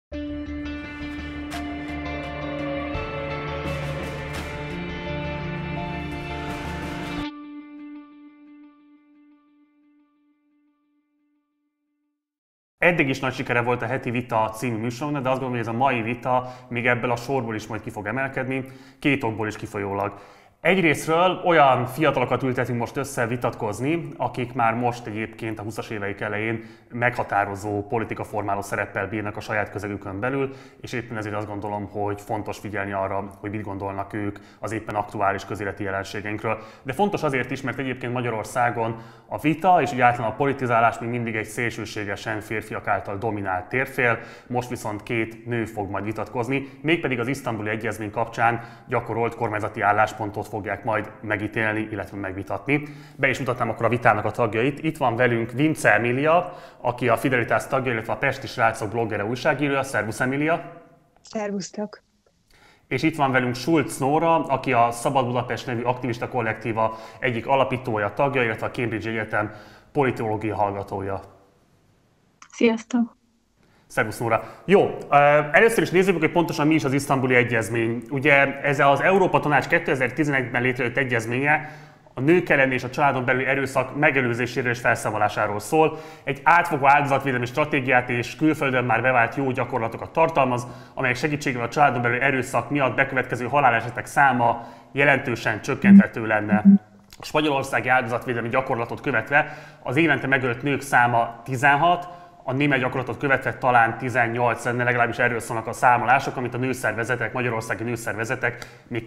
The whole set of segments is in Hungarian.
Eddig is nagy sikere volt a Heti Vita című műsorunknak, de azt gondolom, hogy ez a mai vita még ebből a sorból is majd ki fog emelkedni, két okból is kifolyólag. Egyrésztről olyan fiatalokat ültetünk most össze vitatkozni, akik már most egyébként a 20-as éveik elején meghatározó politikaformáló szereppel bírnak a saját közegükön belül, és éppen ezért azt gondolom, hogy fontos figyelni arra, hogy mit gondolnak ők az éppen aktuális közéleti jelenségeinkről. De fontos azért is, mert egyébként Magyarországon a vita és úgy általában a politizálás még mindig egy szélsőségesen férfiak által dominált térfél, most viszont két nő fog majd vitatkozni, mégpedig az Isztambuli Egyezmény kapcsán gyakorolt kormányzati álláspontot fogják majd megítélni, illetve megvitatni. Be is mutatnám akkor a vitának a tagjait. Itt van velünk Vince Emilia, aki a Fidelitas tagja, illetve a Pesti Srácok bloggere, újságírója. Szervusz, Emilia! Szervusztok! És itt van velünk Schulz Nóra, aki a Szabad Budapest nevű aktivista kollektíva egyik alapítója, tagja, illetve a Cambridge Egyetem politológia hallgatója. Sziasztok! Szervusz, Nóra. Jó, először is nézzük, hogy pontosan mi is az Isztambuli Egyezmény. Ugye ez az Európa Tanács 2011-ben létrejött egyezménye a nők elleni és a családon belüli erőszak megelőzéséről és felszámolásáról szól. Egy átfogó áldozatvédelmi stratégiát és külföldön már bevált jó gyakorlatokat tartalmaz, amelyek segítségével a családon belüli erőszak miatt bekövetkező halálesetek száma jelentősen csökkenthető lenne. A spanyolországi áldozatvédelmi gyakorlatot követve az évente megölt nők száma 16, a német gyakorlatot követve talán 18 lenne, legalábbis erről szólnak a számolások, amit a nőszervezetek, magyarországi nőszervezetek még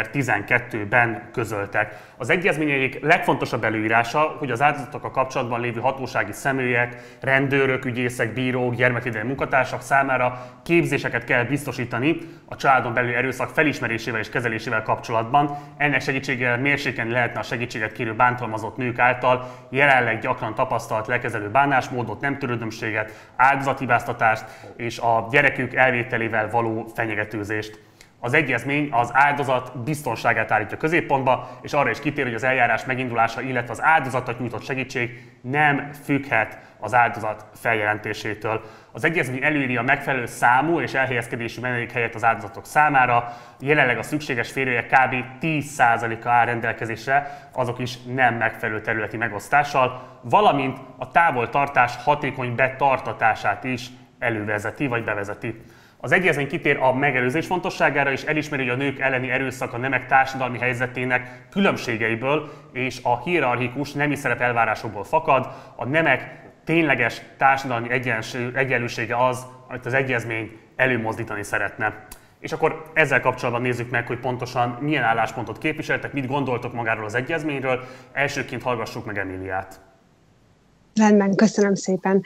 2012-ben közöltek. Az egyezmény egyik legfontosabb előírása, hogy az áldozatokkal kapcsolatban lévő hatósági személyek, rendőrök, ügyészek, bírók, gyermekvédelmi munkatársak számára képzéseket kell biztosítani a családon belüli erőszak felismerésével és kezelésével kapcsolatban. Ennek segítségével mérsékelni lehetne a segítséget kérő bántalmazott nők által jelenleg gyakran tapasztalt lekezelő bánásmódot, nem törődömséget, áldozathibáztatást és a gyerekük elvételével való fenyegetőzést. Az egyezmény az áldozat biztonságát állítja középpontba, és arra is kitér, hogy az eljárás megindulása, illetve az áldozatnak nyújtott segítség nem függhet az áldozat feljelentésétől. Az egyezmény előírja a megfelelő számú és elhelyezkedésű menedékhelyet az áldozatok számára, jelenleg a szükséges férőjek kb. 10%-a áll rendelkezésre, azok is nem megfelelő területi megosztással, valamint a távoltartás hatékony betartatását is elővezeti vagy bevezeti. Az egyezmény kitér a megelőzés fontosságára, és elismeri, hogy a nők elleni erőszak a nemek társadalmi helyzetének különbségeiből és a hierarchikus nemi szerep elvárásokból fakad. A nemek tényleges társadalmi egyenlősége az, amit az egyezmény előmozdítani szeretne. És akkor ezzel kapcsolatban nézzük meg, hogy pontosan milyen álláspontot képviseltek, mit gondoltok magáról az egyezményről. Elsőként hallgassuk meg Emiliát. Rendben, köszönöm szépen.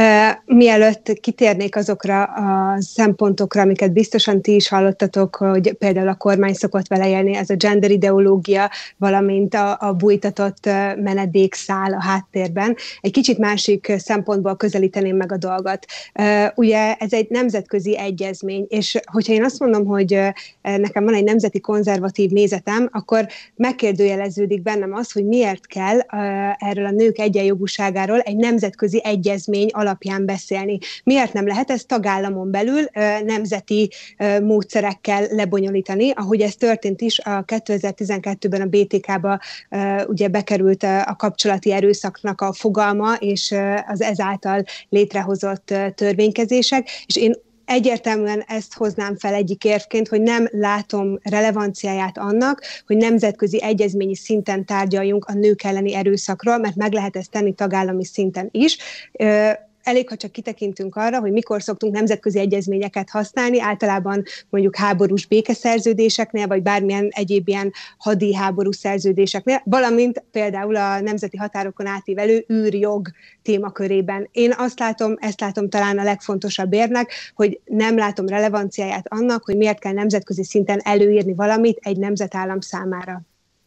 Mielőtt kitérnék azokra a szempontokra, amiket biztosan ti is hallottatok, hogy például a kormány szokott vele élni, ez a gender ideológia, valamint a bújtatott menedékszál a háttérben. Egy kicsit másik szempontból közelíteném meg a dolgot. Ugye ez egy nemzetközi egyezmény, és hogyha én azt mondom, hogy nekem van egy nemzeti konzervatív nézetem, akkor megkérdőjeleződik bennem az, hogy miért kell erről a nők egyenjogúságáról egy nemzetközi egyezmény alapján beszélni. Miért nem lehet ezt tagállamon belül nemzeti módszerekkel lebonyolítani, ahogy ez történt is a 2012-ben a BTK-ba ugye bekerült a kapcsolati erőszaknak a fogalma, és az ezáltal létrehozott törvénykezések, és én egyértelműen ezt hoznám fel egyik érvként, hogy nem látom relevanciáját annak, hogy nemzetközi egyezményi szinten tárgyaljunk a nők elleni erőszakról, mert meg lehet ezt tenni tagállami szinten is. Elég, ha csak kitekintünk arra, hogy mikor szoktunk nemzetközi egyezményeket használni, általában mondjuk háborús békeszerződéseknél, vagy bármilyen egyéb ilyen hadi háborús szerződéseknél, valamint például a nemzeti határokon átívelő űrjog témakörében. Én ezt látom talán a legfontosabb érvnek, hogy nem látom relevanciáját annak, hogy miért kell nemzetközi szinten előírni valamit egy nemzetállam számára.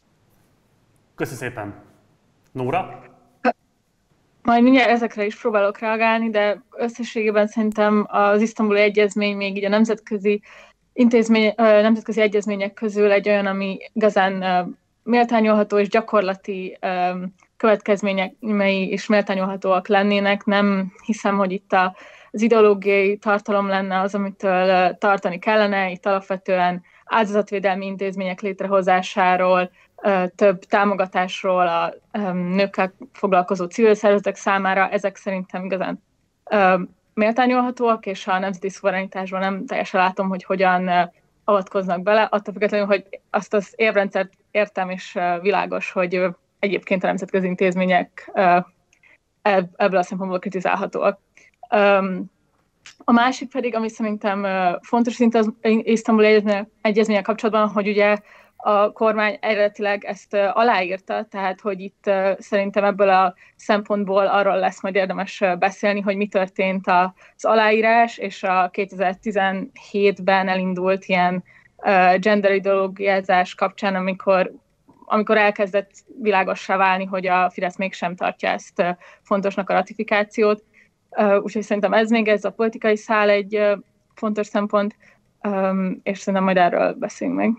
Köszönöm szépen. Nóra? Majd mindjárt ezekre is próbálok reagálni, de összességében szerintem az Isztambuli Egyezmény még így a nemzetközi egyezmények közül egy olyan, ami igazán méltányolható és gyakorlati következményei is méltányolhatóak lennének. Nem hiszem, hogy itt az ideológiai tartalom lenne az, amitől tartani kellene. Itt alapvetően áldozatvédelmi intézmények létrehozásáról, több támogatásról a nőkkel foglalkozó civil szervezetek számára. Ezek szerintem igazán méltányolhatóak, és a nemzeti szuverenitásban nem teljesen látom, hogy hogyan avatkoznak bele, attól függetlenül, hogy azt az érvrendszert értem, és világos, hogy egyébként a nemzetközi intézmények ebből a szempontból kritizálhatóak. A másik pedig, ami szerintem fontos szinte az isztambuli egyezménnyel kapcsolatban, hogy ugye a kormány eredetileg ezt aláírta, tehát hogy itt szerintem ebből a szempontból arról lesz majd érdemes beszélni, hogy mi történt az aláírás, és a 2017-ben elindult ilyen gender ideológiázás kapcsán, amikor elkezdett világossá válni, hogy a Fidesz mégsem tartja ezt fontosnak a ratifikációt. Úgyhogy szerintem ez a politikai szál egy fontos szempont, és szerintem majd erről beszélünk meg.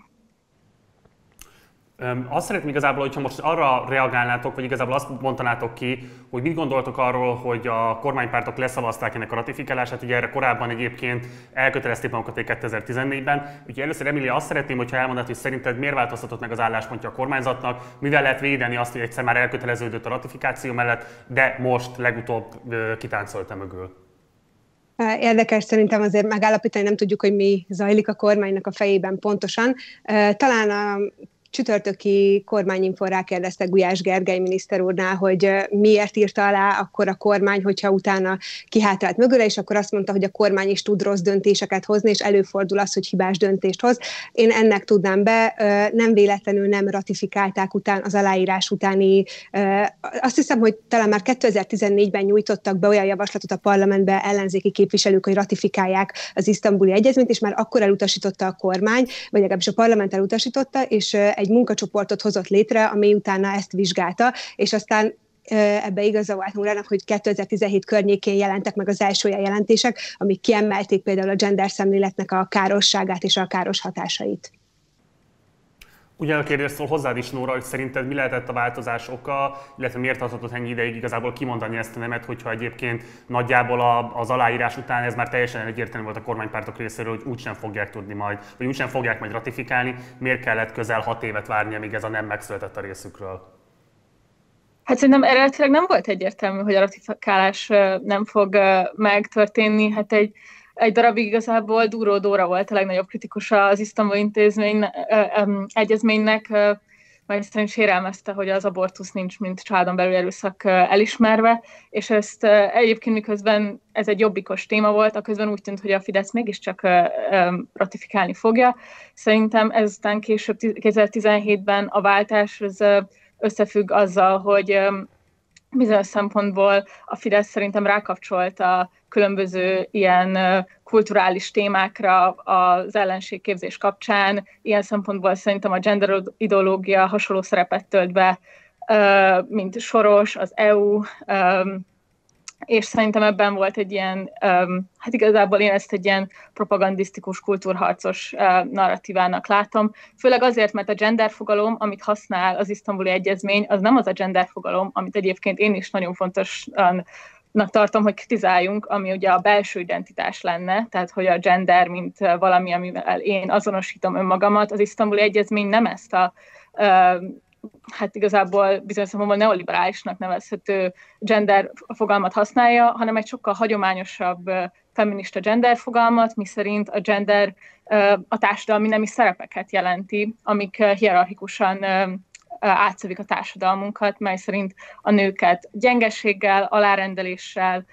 Azt szeretném igazából, hogyha most arra reagálnátok, vagy igazából azt mondanátok ki, hogy mit gondoltok arról, hogy a kormánypártok leszavazták ennek a ratifikálását, ugye erre korábban egyébként elkötelezték magukat 2014-ben. Úgyhogy először, Emília, azt szeretném, hogyha elmondanád, hogy szerinted miért változtatott meg az álláspontja a kormányzatnak, mivel lehet védeni azt, hogy egyszer már elköteleződött a ratifikáció mellett, de most legutóbb kitáncolta mögül. Érdekes szerintem azért megállapítani, nem tudjuk, hogy mi zajlik a kormánynak a fejében pontosan. Talán a csütörtöki kormányinfon rákérdeztek Gulyás Gergely miniszter úrnál, hogy miért írta alá akkor a kormány, hogyha utána kihátrált mögöle, és akkor azt mondta, hogy a kormány is tud rossz döntéseket hozni, és előfordul az, hogy hibás döntést hoz. Én ennek tudnám be, nem véletlenül nem ratifikálták az aláírás utáni, azt hiszem, hogy talán már 2014-ben nyújtottak be olyan javaslatot a parlamentbe ellenzéki képviselők, hogy ratifikálják az isztambuli egyezményt, és már akkor elutasította a kormány, vagy legalábbis a parlament elutasította, és egy munkacsoportot hozott létre, ami utána ezt vizsgálta, és aztán ebbe igaza volt Nórának, hogy 2017 környékén jelentek meg az első olyan jelentések, amik kiemelték például a gender szemléletnek a károsságát és a káros hatásait. Ugyan a kérdés szól hozzád is, Nóra, hogy szerinted mi lehetett a változás oka, illetve miért tartott ennyi ideig igazából kimondani ezt a nemet, hogyha egyébként nagyjából az aláírás után ez már teljesen egyértelmű volt a kormánypártok részéről, hogy úgysem fogják tudni majd, vagy úgysem fogják majd ratifikálni, miért kellett közel 6 évet várni, amíg ez a nem megszületett a részükről? Hát szerintem eredetileg nem volt egyértelmű, hogy a ratifikálás nem fog megtörténni. Hát egy darabig igazából Dúró Dóra volt a legnagyobb kritikusa az isztambuli egyezménynek, mert szerint sérelmezte, hogy az abortusz nincs, mint családon belül erőszak elismerve, és ezt egyébként miközben ez egy jobbikos téma volt, aközben úgy tűnt, hogy a Fidesz mégiscsak ratifikálni fogja. Szerintem ezután később 2017-ben a váltás összefügg azzal, hogy bizonyos szempontból a Fidesz szerintem rákapcsolt a különböző ilyen kulturális témákra az ellenségképzés kapcsán. Ilyen szempontból szerintem a gender ideológia hasonló szerepet tölt be, mint Soros, az EU, és szerintem ebben volt egy ilyen, hát igazából én ezt egy ilyen propagandisztikus, kultúrharcos narratívának látom. Főleg azért, mert a gender fogalom, amit használ az isztambuli egyezmény, az nem az a gender fogalom, amit egyébként én is nagyon fontosnak tartom, hogy kritizáljunk, ami ugye a belső identitás lenne, tehát hogy a gender, mint valami, amivel én azonosítom önmagamat. Az isztambuli egyezmény nem ezt a hát igazából bizonyos szempontból neoliberálisnak nevezhető gender fogalmat használja, hanem egy sokkal hagyományosabb feminista gender fogalmat, miszerint a gender a társadalmi nemi szerepeket jelenti, amik hierarchikusan átszövik a társadalmunkat, mely szerint a nőket gyengeséggel, alárendeléssel,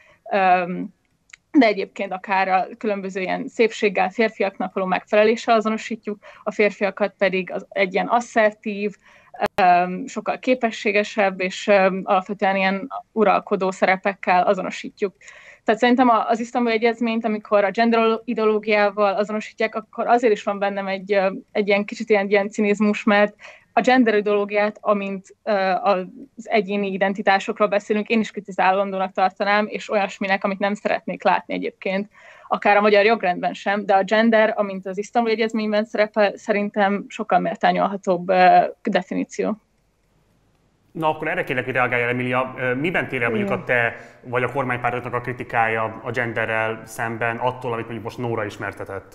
de egyébként akár a különböző ilyen szépséggel, férfiaknak való megfeleléssel azonosítjuk, a férfiakat pedig egy ilyen asszertív, sokkal képességesebb és alapvetően ilyen uralkodó szerepekkel azonosítjuk. Tehát szerintem az isztambuli egyezményt, amikor a gender ideológiával azonosítják, akkor azért is van bennem egy ilyen kicsit ilyen cinizmus, mert a gender ideológiát, amint az egyéni identitásokról beszélünk, én is kritizálandónak tartanám, és olyasminek, amit nem szeretnék látni egyébként, akár a magyar jogrendben sem, de a gender, amint az isztambuli egyezményben szerepel, szerintem sokkal méltányolhatóbb definíció. Na, akkor erre kérlek, hogy reagáljál, Emilia. Miben tér el mondjuk a te vagy a kormánypártoknak a kritikája a genderrel szemben attól, amit mondjuk most Nóra ismertetett?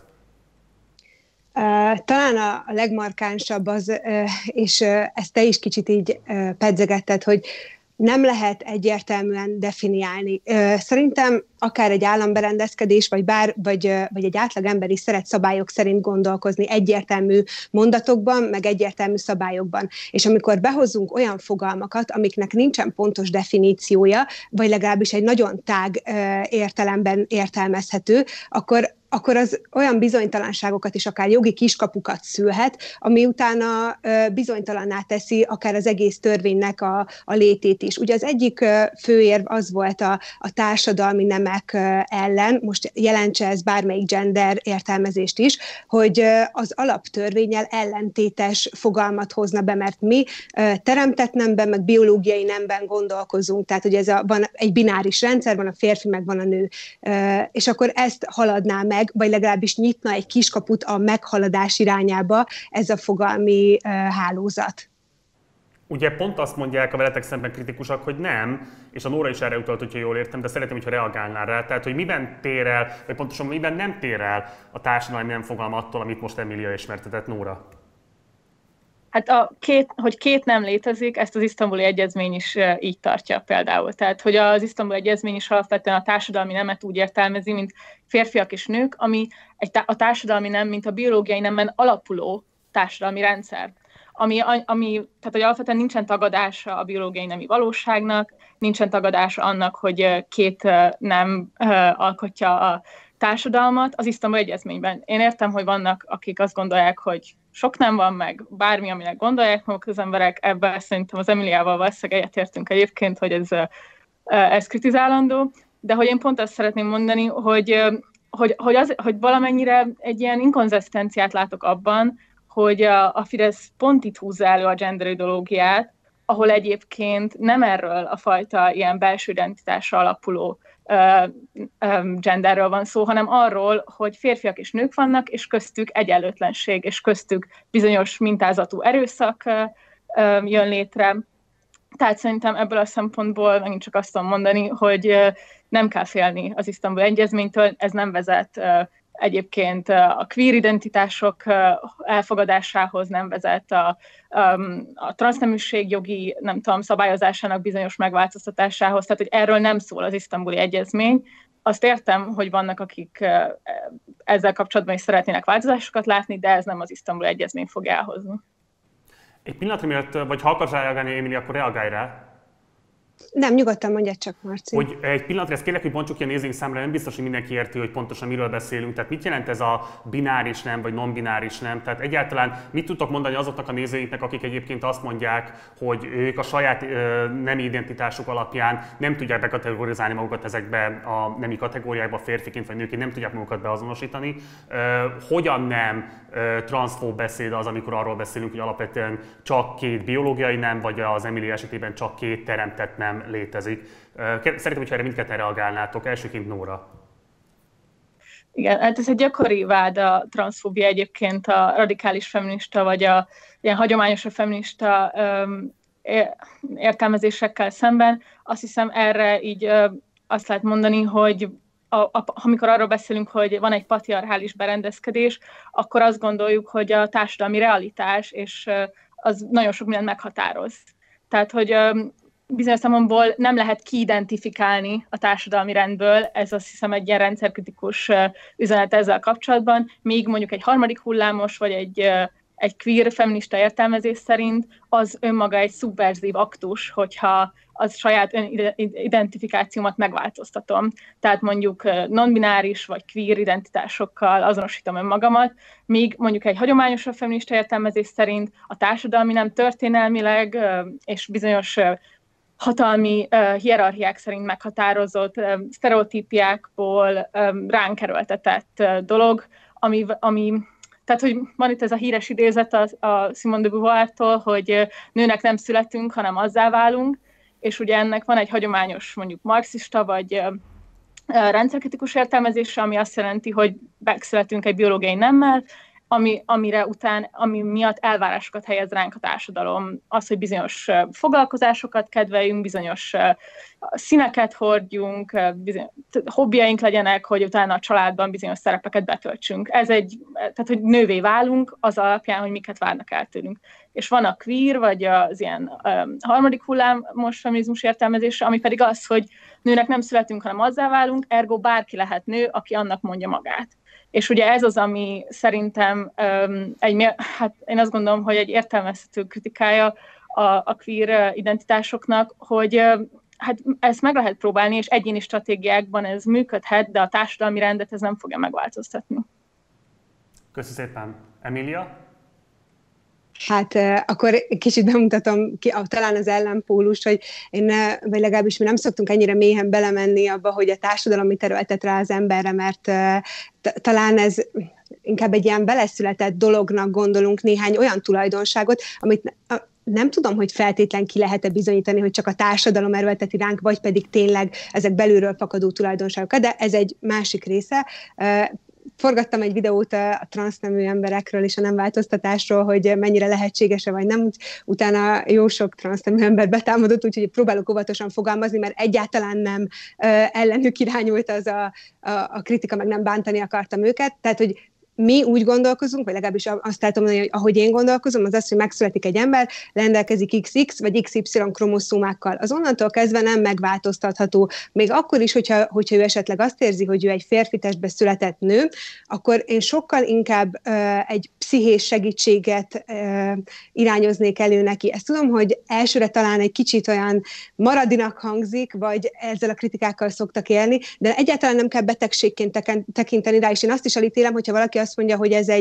Talán a legmarkánsabb az, és ezt te is kicsit így pedzegetted, hogy nem lehet egyértelműen definiálni. Szerintem akár egy államberendezkedés, vagy egy átlagember is szeret szabályok szerint gondolkozni egyértelmű mondatokban, meg egyértelmű szabályokban. És amikor behozunk olyan fogalmakat, amiknek nincsen pontos definíciója, vagy legalábbis egy nagyon tág értelemben értelmezhető, akkor az olyan bizonytalanságokat és akár jogi kiskapukat szülhet, ami utána bizonytalanná teszi akár az egész törvénynek a létét is. Ugye az egyik főérv az volt a társadalmi nemek ellen, most jelentse ez bármelyik gender értelmezést is, hogy az alaptörvénnyel ellentétes fogalmat hozna be, mert mi teremtett nemben, meg biológiai nemben gondolkozunk, tehát hogy van egy bináris rendszer, van a férfi, meg van a nő, és akkor ezt haladná meg, vagy legalábbis nyitna egy kiskaput a meghaladás irányába ez a fogalmi hálózat. Ugye pont azt mondják a veletek szemben kritikusok, hogy nem, és a Nóra is erre utalt, hogyha jól értem, de szeretném, hogyha reagálnál rá. Tehát, hogy miben tér el, vagy pontosan miben nem tér el a társadalmi nem fogalma attól, amit most Emilia ismertetett, Nóra? Hát hogy két nem létezik, ezt az isztambuli egyezmény is így tartja például. Tehát, hogy az isztambuli egyezmény is alapvetően a társadalmi nemet úgy értelmezi, mint férfiak és nők, ami a társadalmi nem, mint a biológiai nemben alapuló társadalmi rendszer. Tehát, hogy alapvetően nincsen tagadása a biológiai nemi valóságnak, nincsen tagadása annak, hogy két nem alkotja a társadalmat az isztambuli egyezményben. Én értem, hogy vannak, akik azt gondolják, hogy sok nem van meg, bármi, aminek gondolják maguk az emberek, ebben szerintem az Emiliával valószínűleg egyetértünk egyébként, hogy ez kritizálandó, de hogy én pont azt szeretném mondani, hogy valamennyire egy ilyen inkonzisztenciát látok abban, hogy a Fidesz pont itt húzza elő a gender ideológiát, ahol egyébként nem erről a fajta ilyen belső identitásra alapuló genderről van szó, hanem arról, hogy férfiak és nők vannak, és köztük egyenlőtlenség, és köztük bizonyos mintázatú erőszak jön létre. Tehát szerintem ebből a szempontból megint csak azt tudom mondani, hogy nem kell félni az isztambuli egyezménytől, ez nem vezet egyébként a queer identitások elfogadásához, nem vezet a transzneműség jogi, nem tudom, szabályozásának bizonyos megváltoztatásához, tehát hogy erről nem szól az isztambuli egyezmény. Azt értem, hogy vannak, akik ezzel kapcsolatban is szeretnének változásokat látni, de ez nem az isztambuli egyezmény fog elhozni. Egy pillanatra miatt, vagy ha akarsz reagálni, Émilia, akkor reagálj rá. Nem, nyugodtan mondjad csak, Marci. Hogy egy pillanatra, ezt kérlek, hogy bontsuk ki a nézőink számára, nem biztos, hogy mindenki érti, hogy pontosan miről beszélünk. Tehát mit jelent ez a bináris nem, vagy non-bináris nem? Tehát egyáltalán mit tudtok mondani azoknak a nézőinknek, akik egyébként azt mondják, hogy ők a saját nemi identitásuk alapján nem tudják bekategorizálni magukat ezekbe a nemi kategóriákba, férfiként vagy nőként nem tudják magukat beazonosítani. Hogyan nem transzfób beszéd az, amikor arról beszélünk, hogy alapvetően csak két biológiai nem, vagy az Emilia esetében csak két teremtett nem létezik. Szeretném, hogyha erre mindketten reagálnátok. Elsőként Nóra. Igen, hát ez egy gyakori vád a transzfóbia egyébként a radikális feminista, vagy a ilyen hagyományos feminista értelmezésekkel szemben. Azt hiszem erre így azt lehet mondani, hogy amikor arról beszélünk, hogy van egy patriarchális berendezkedés, akkor azt gondoljuk, hogy a társadalmi realitás, és az nagyon sok mindent meghatároz. Tehát, hogy bizonyos szempontból nem lehet kiidentifikálni a társadalmi rendből, ez azt hiszem egy ilyen rendszerkritikus üzenet ezzel kapcsolatban, míg mondjuk egy harmadik hullámos, vagy egy queer feminista értelmezés szerint az önmaga egy szubverzív aktus, hogyha az saját identifikációmat megváltoztatom. Tehát mondjuk non-bináris vagy queer identitásokkal azonosítom önmagamat, míg mondjuk egy hagyományos feminista értelmezés szerint a társadalmi nem történelmileg és bizonyos hatalmi hierarchiák szerint meghatározott sztereotípiákból ránk erőltetett dolog, ami tehát, hogy van itt ez a híres idézet a Simone de Beauvoir-tól, hogy nőnek nem születünk, hanem azzá válunk, és ugye ennek van egy hagyományos, mondjuk marxista vagy rendszerkritikus értelmezése, ami azt jelenti, hogy megszületünk egy biológiai nemmel, ami miatt elvárásokat helyez ránk a társadalom. Az, hogy bizonyos foglalkozásokat kedveljünk, bizonyos színeket hordjunk, hobbiaink legyenek, hogy utána a családban bizonyos szerepeket betöltsünk. Tehát, hogy nővé válunk az alapján, hogy miket várnak el tőlünk. És van a queer, vagy az ilyen harmadik hullámos feminizmus értelmezése, ami pedig az, hogy nőnek nem születünk, hanem azzá válunk, ergo bárki lehet nő, aki annak mondja magát. És ugye ez az, ami szerintem én azt gondolom, hogy egy értelmezhető kritikája a queer identitásoknak, hogy hát ezt meg lehet próbálni, és egyéni stratégiákban ez működhet, de a társadalmi rendet ez nem fogja megváltoztatni. Köszönöm szépen. Emília? Hát akkor kicsit bemutatom ki, talán az ellenpólust, hogy vagy legalábbis mi nem szoktunk ennyire mélyen belemenni abba, hogy a társadalom mit erőltet rá az emberre, mert talán ez inkább egy ilyen beleszületett dolognak gondolunk néhány olyan tulajdonságot, amit nem tudom, hogy feltétlen ki lehet-e bizonyítani, hogy csak a társadalom erőlteti ránk, vagy pedig tényleg ezek belülről fakadó tulajdonságok. De ez egy másik része. Forgattam egy videót a transznemű emberekről és a nem változtatásról, hogy mennyire lehetséges-e vagy nem. Utána jó sok transznemű ember betámadott, úgyhogy próbálok óvatosan fogalmazni, mert egyáltalán nem ellenük irányult az a kritika, meg nem bántani akartam őket. Tehát, hogy mi úgy gondolkozunk, vagy legalábbis azt látom mondani, hogy ahogy én gondolkozom, az az, hogy megszületik egy ember, rendelkezik XX vagy XY kromoszómákkal. Az onnantól kezdve nem megváltoztatható. Még akkor is, hogyha ő esetleg azt érzi, hogy ő egy férfi testbe született nő, akkor én sokkal inkább egy pszichés segítséget irányoznék elő neki. Ezt tudom, hogy elsőre talán egy kicsit olyan maradinak hangzik, vagy ezzel a kritikákkal szoktak élni, de egyáltalán nem kell betegségként tekinteni rá, és én azt is elítélem, hogyha valaki azt mondja, hogy ez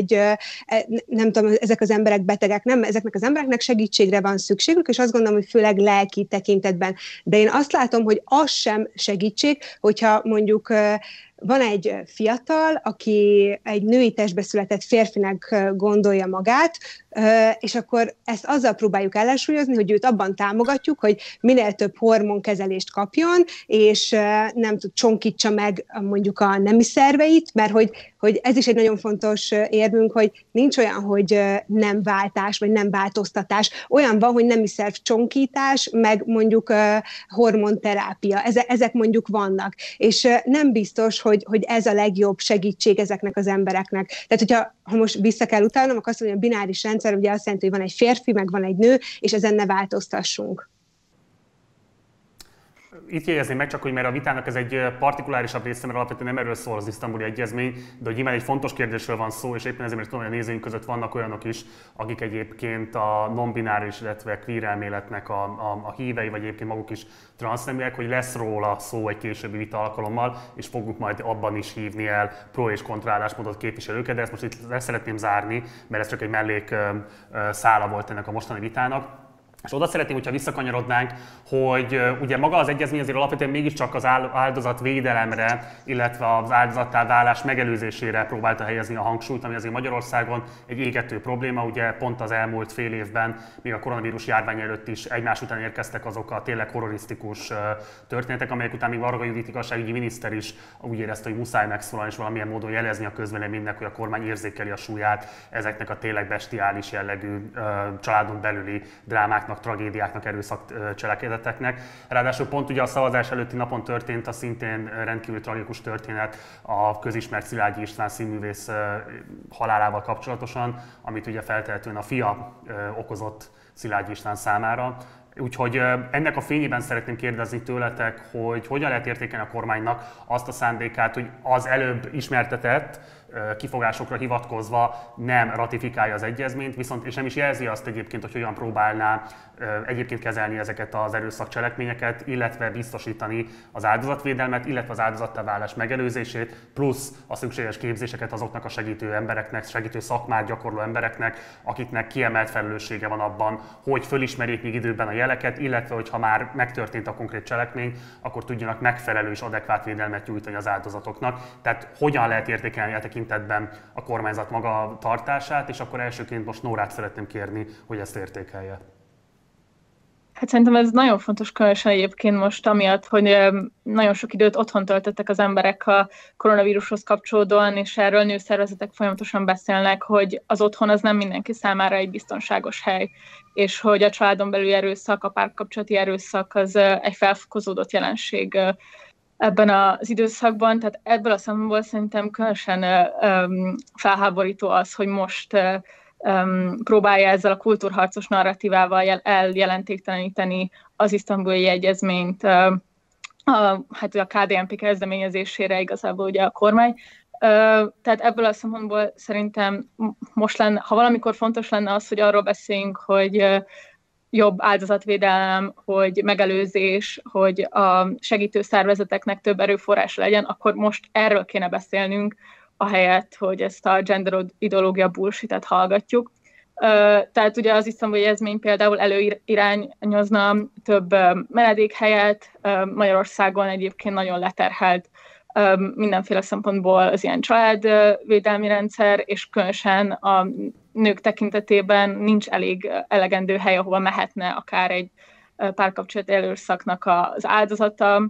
nem tudom, ezek az emberek betegek, nem, ezeknek az embereknek segítségre van szükségük, és azt gondolom, hogy főleg lelki tekintetben. De én azt látom, hogy az sem segítség, hogyha mondjuk van egy fiatal, aki egy női testbe született férfinek gondolja magát, és akkor ezt azzal próbáljuk ellensúlyozni, hogy őt abban támogatjuk, hogy minél több hormonkezelést kapjon, és nem tud csonkítsa meg mondjuk a nemi szerveit, mert hogy ez is egy nagyon fontos érvünk, hogy nincs olyan, hogy nem váltás, vagy nem változtatás. Olyan van, hogy nemi szerv csonkítás, meg mondjuk hormonterápia. Ezek mondjuk vannak. És nem biztos, hogy ez a legjobb segítség ezeknek az embereknek. Tehát, ha most vissza kell utalnom, akkor azt mondom, hogy a bináris rendszer ugye azt jelenti, hogy van egy férfi, meg van egy nő, és ezen ne változtassunk. Itt jegyezném meg csak, hogy mert a vitának ez egy partikulárisabb része, mert alapvetően nem erről szól az isztambuli egyezmény, de hogy nyilván egy fontos kérdésről van szó, és éppen ezért tudom, hogy a nézőink között vannak olyanok is, akik egyébként a non-bináris, illetve queer elméletnek a hívei, vagy egyébként maguk is transzneműek, hogy lesz róla szó egy későbbi vita alkalommal, és fogunk majd abban is hívni el pro és kontra álláspontot képviselőket, de ezt most itt le szeretném zárni, mert ez csak egy mellék szála volt ennek a mostani vitának. És oda szeretném, hogyha visszakanyarodnánk, hogy ugye maga az egyezmény azért alapvetően mégiscsak az áldozatvédelemre, illetve az áldozattá válás megelőzésére próbálta helyezni a hangsúlyt, ami azért Magyarországon egy égető probléma. Ugye pont az elmúlt fél évben, még a koronavírus járvány előtt is egymás után érkeztek azok a tényleg horrorisztikus történetek, amelyek után még Varga Judit igazságügyi miniszter is úgy érezte, hogy muszáj megszólalni és valamilyen módon jelezni a közvéleménynek, hogy a kormány érzékeli a súlyát ezeknek a tényleg bestiális jellegű családon belüli drámáknak, tragédiáknak, erőszakcselekedeteknek. Ráadásul pont ugye a szavazás előtti napon történt a szintén rendkívül tragikus történet a közismert Szilágyi István színművész halálával kapcsolatosan, amit ugye feltehetően a fia okozott Szilágyi István számára. Úgyhogy ennek a fényében szeretném kérdezni tőletek, hogy hogyan lehet értékelni a kormánynak azt a szándékát, hogy az előbb ismertetett kifogásokra hivatkozva nem ratifikálja az egyezményt, viszont és nem is jelzi azt egyébként, hogy hogyan próbálná egyébként kezelni ezeket az erőszakcselekményeket, illetve biztosítani az áldozatvédelmet, illetve az áldozattá válás megelőzését, plusz a szükséges képzéseket azoknak a segítő embereknek, segítő szakmát gyakorló embereknek, akiknek kiemelt felelőssége van abban, hogy fölismerjék még időben a jeleket, illetve hogyha már megtörtént a konkrét cselekmény, akkor tudjanak megfelelő és adekvát védelmet nyújtani az áldozatoknak. Tehát hogyan lehet értékelni a tekintetben a kormányzat maga tartását, és akkor elsőként most Nórát szeretném kérni, hogy ezt értékelje. Hát szerintem ez nagyon fontos, különösen egyébként most, amiatt, hogy nagyon sok időt otthon töltöttek az emberek a koronavírushoz kapcsolódóan, és erről nőszervezetek folyamatosan beszélnek, hogy az otthon az nem mindenki számára egy biztonságos hely, és hogy a családon belüli erőszak, a párkapcsolati erőszak az egy felfokozódott jelenség ebben az időszakban, tehát ebből a szempontból szerintem különösen felháborító az, hogy most próbálja ezzel a kultúrharcos narratívával eljelentékteleníteni az isztambuli egyezményt, hát a KDNP kezdeményezésére igazából ugye a kormány. Tehát ebből a szempontból szerintem most lenne, ha valamikor fontos lenne az, hogy arról beszéljünk, hogy jobb áldozatvédelem, hogy megelőzés, hogy a segítő szervezeteknek több erőforrás legyen, akkor most erről kéne beszélnünk, ahelyett, hogy ezt a gender ideológia bullshit-et hallgatjuk. Tehát ugye az isztambuli egyezmény például előirányozna több menedékhelyet, Magyarországon egyébként nagyon leterhelt mindenféle szempontból az ilyen családvédelmi rendszer, és különösen a nők tekintetében nincs elegendő hely, ahova mehetne akár egy párkapcsolati erőszaknak az áldozata.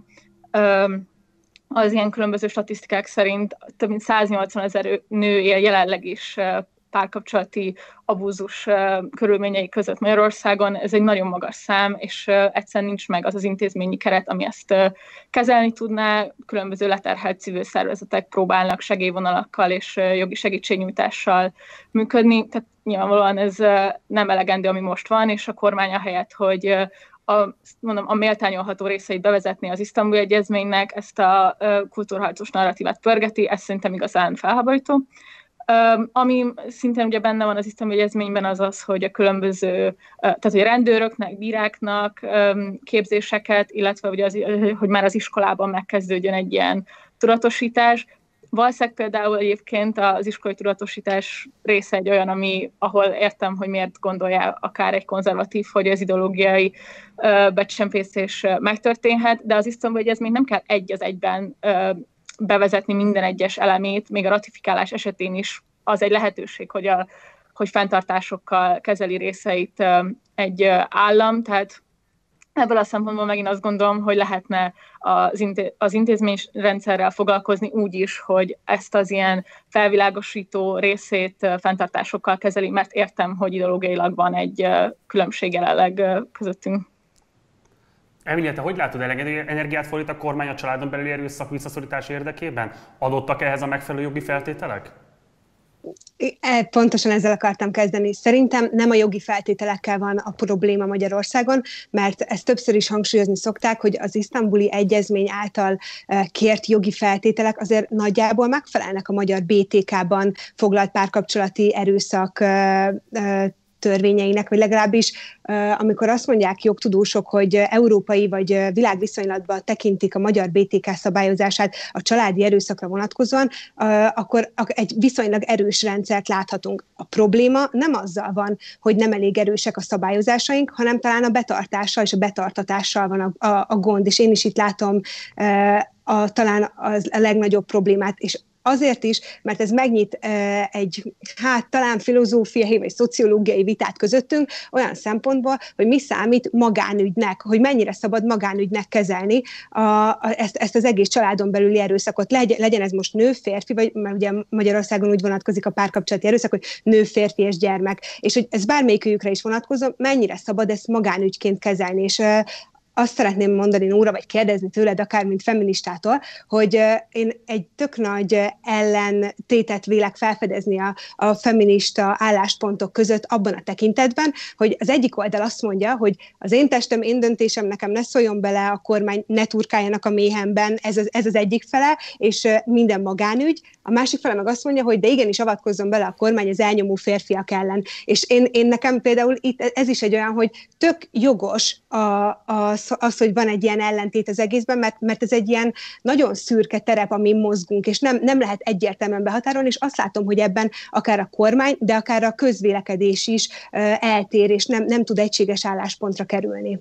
Az ilyen különböző statisztikák szerint több mint 180 000 nő él jelenleg is párkapcsolati abúzus körülményei között Magyarországon. Ez egy nagyon magas szám, és egyszerűen nincs meg az az intézményi keret, ami ezt kezelni tudná. Különböző leterhelt civil szervezetek próbálnak segélyvonalakkal és jogi segítségnyújtással működni. Tehát nyilvánvalóan ez nem elegendő, ami most van, és a kormány ahelyett, hogy a méltányolható részeit bevezetni az isztambuli egyezménynek, ezt a kultúrharcos narratívát pörgeti, ez szerintem igazán felháborító. Ami szintén ugye benne van az isztambuli egyezményben az az, hogy a különböző, tehát hogy a rendőröknek, bíráknak képzéseket, illetve hogy már az iskolában megkezdődjön egy ilyen tudatosítás. Valószínűleg például egyébként az iskolai tudatosítás része egy olyan, ahol értem, hogy miért gondolja akár egy konzervatív, hogy az ideológiai becsempészés megtörténhet, de az isztambuli egyezményt nem kell egy az egyben bevezetni minden egyes elemét, még a ratifikálás esetén is az egy lehetőség, hogy fenntartásokkal kezeli részeit egy állam, tehát ebből a szempontból megint azt gondolom, hogy lehetne az intézményrendszerrel foglalkozni úgy is, hogy ezt az ilyen felvilágosító részét fenntartásokkal kezeli, mert értem, hogy ideológiailag van egy különbség jelenleg közöttünk. Emilia, te hogy látod, elegendő energiát fordít a kormány a családon belüli erőszak visszaszorítás érdekében? Adottak ehhez a megfelelő jogi feltételek? Pontosan ezzel akartam kezdeni. Szerintem nem a jogi feltételekkel van a probléma Magyarországon, mert ezt többször is hangsúlyozni szokták, hogy az isztambuli egyezmény által kért jogi feltételek azért nagyjából megfelelnek a magyar BTK-ban foglalt párkapcsolati erőszak törvényeinek, vagy legalábbis amikor azt mondják jogtudósok, hogy európai vagy világviszonylatban tekintik a magyar BTK szabályozását a családi erőszakra vonatkozóan, akkor egy viszonylag erős rendszert láthatunk. A probléma nem azzal van, hogy nem elég erősek a szabályozásaink, hanem talán a betartással és a betartatással van a gond, és én is itt látom talán a legnagyobb problémát, és azért is, mert ez megnyit egy talán filozófiai vagy szociológiai vitát közöttünk olyan szempontból, hogy mi számít magánügynek, hogy mennyire szabad magánügynek kezelni ezt az egész családon belüli erőszakot. Legyen ez most nő, férfi, vagy mert ugye Magyarországon úgy vonatkozik a párkapcsolati erőszak, hogy nő, férfi és gyermek, és hogy ez bármelyikőjükre is vonatkozó, mennyire szabad ezt magánügyként kezelni, és azt szeretném mondani, Nóra, vagy kérdezni tőled, akár mint feministától, hogy én egy tök nagy ellentétet vélek felfedezni a feminista álláspontok között abban a tekintetben, hogy az egyik oldal azt mondja, hogy az én testem, én döntésem, nekem ne szóljon bele, a kormány ne turkáljanak a méhemben, ez az egyik fele, és minden magánügy. A másik fele meg azt mondja, hogy de igenis avatkozzon bele a kormány az elnyomó férfiak ellen. És én nekem például itt ez is egy olyan, hogy tök jogos az, hogy van egy ilyen ellentét az egészben, mert ez egy ilyen nagyon szürke terep, amin mozgunk, és nem lehet egyértelműen behatárolni, és azt látom, hogy ebben akár a kormány, de akár a közvélekedés is eltér, és nem tud egységes álláspontra kerülni.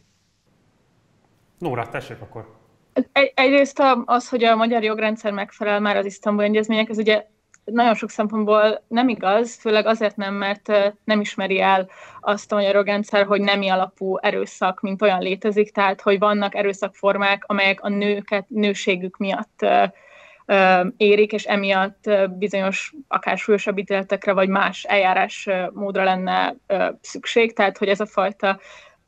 Nóra, tessék akkor. Egyrészt az, hogy a magyar jogrendszer megfelel már az isztambuli egyezmények, ez ugye nagyon sok szempontból nem igaz, főleg azért nem, mert nem ismeri el azt a magyar rendszer, hogy nemi alapú erőszak, mint olyan létezik, tehát hogy vannak erőszakformák, amelyek a nőket nőségük miatt érik, és emiatt bizonyos akár súlyosabb ítéletekre, vagy más eljárásmódra lenne szükség, tehát hogy ez a fajta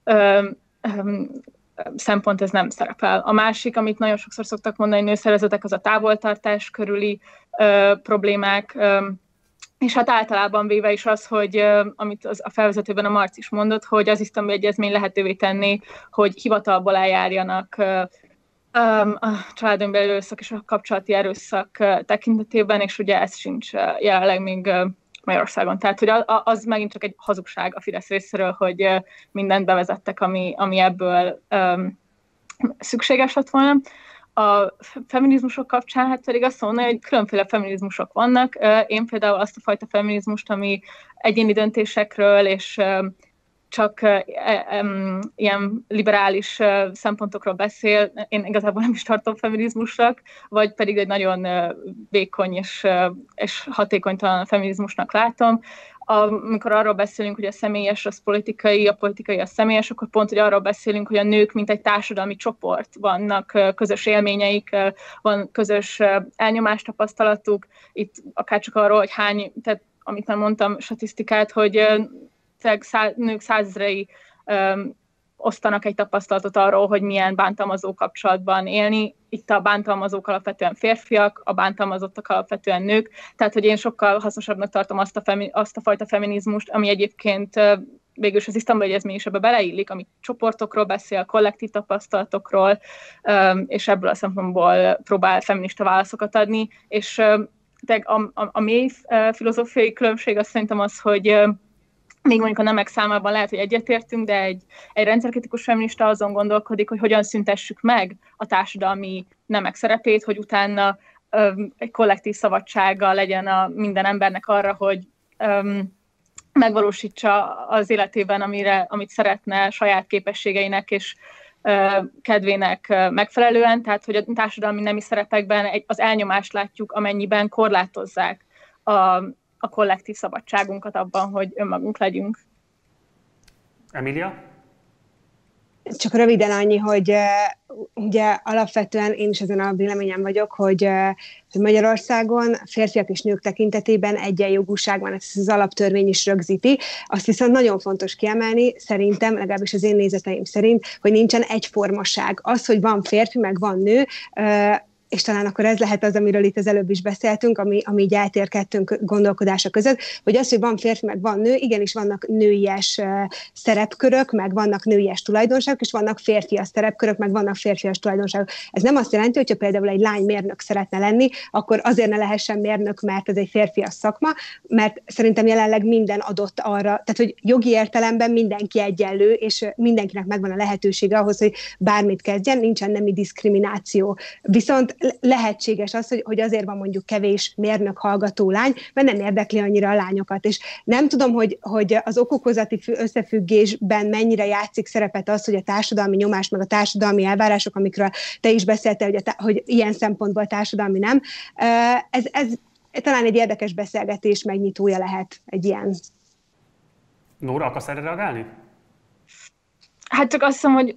szempont ez nem szerepel. A másik, amit nagyon sokszor szoktak mondani nőszervezetek, az a távoltartás körüli problémák, és hát általában véve is az, hogy amit a felvezetőben a Marci is mondott, hogy az Isztambuli Egyezmény lehetővé tenni, hogy hivatalból eljárjanak a családon belül erőszak és a kapcsolati erőszak tekintetében, és ugye ez sincs jelenleg még Magyarországon. Tehát, hogy az megint csak egy hazugság a Fidesz részéről, hogy mindent bevezettek, ami ebből szükséges lett volna. A feminizmusok kapcsán hát pedig azt mondani, hogy különféle feminizmusok vannak. Én például azt a fajta feminizmust, ami egyéni döntésekről és csak ilyen liberális szempontokról beszél, én igazából nem is tartom feminizmusnak, vagy pedig egy nagyon vékony és hatékonytalan feminizmusnak látom. Amikor arról beszélünk, hogy a személyes az politikai, a politikai a személyes, akkor pont, hogy arról beszélünk, hogy a nők, mint egy társadalmi csoport, vannak közös élményeik, van közös elnyomástapasztalatuk, itt akár csak arról, hogy tehát amit nem mondtam, statisztikát, hogy nők százezrei osztanak egy tapasztalatot arról, hogy milyen bántalmazó kapcsolatban élni. Itt a bántalmazók alapvetően férfiak, a bántalmazottak alapvetően nők, tehát hogy én sokkal hasznosabbnak tartom azt a fajta feminizmust, ami egyébként végül is az Isztambuli Egyezmény is ebbe beleillik, ami csoportokról beszél, kollektív tapasztalatokról, és ebből a szempontból próbál feminista válaszokat adni, és a mély filozófiai különbség azt szerintem az, hogy még mondjuk a nemek számában lehet, hogy egyetértünk, de egy rendszerkritikus feminista azon gondolkodik, hogy hogyan szüntessük meg a társadalmi nemek szerepét, hogy utána egy kollektív szabadsága legyen minden embernek arra, hogy megvalósítsa az életében, amit szeretne saját képességeinek és kedvének megfelelően, tehát hogy a társadalmi nemi szerepekben az elnyomást látjuk, amennyiben korlátozzák a kollektív szabadságunkat abban, hogy önmagunk legyünk. Emilia? Csak röviden annyi, hogy ugye alapvetően én is ezen a véleményen vagyok, hogy Magyarországon férfiak és nők tekintetében egyenjogúság van, ezt az alaptörvény is rögzíti. Azt viszont nagyon fontos kiemelni, szerintem, legalábbis az én nézeteim szerint, hogy nincsen egyformaság. Az, hogy van férfi, meg van nő, és talán akkor ez lehet az, amiről itt az előbb is beszéltünk, ami így eltér kettőnk gondolkodása között, hogy az, hogy van férfi, meg van nő, igenis vannak nőies szerepkörök, meg vannak nőies tulajdonságok, és vannak férfias szerepkörök, meg vannak férfias tulajdonságok. Ez nem azt jelenti, hogyha például egy lány mérnök szeretne lenni, akkor azért ne lehessen mérnök, mert ez egy férfias szakma, mert szerintem jelenleg minden adott arra, tehát hogy jogi értelemben mindenki egyenlő, és mindenkinek megvan a lehetősége ahhoz, hogy bármit kezdjen, nincsen nemi diszkrimináció. Viszont lehetséges az, hogy azért van mondjuk kevés mérnök hallgató lány, mert nem érdekli annyira a lányokat. És nem tudom, hogy az okokozati összefüggésben mennyire játszik szerepet az, hogy a társadalmi nyomás, meg a társadalmi elvárások, amikről te is beszéltél, hogy ilyen szempontból társadalmi nem. Ez talán egy érdekes beszélgetés megnyitója lehet egy ilyen. Nóra, akarsz erre reagálni? Hát csak azt hiszem, hogy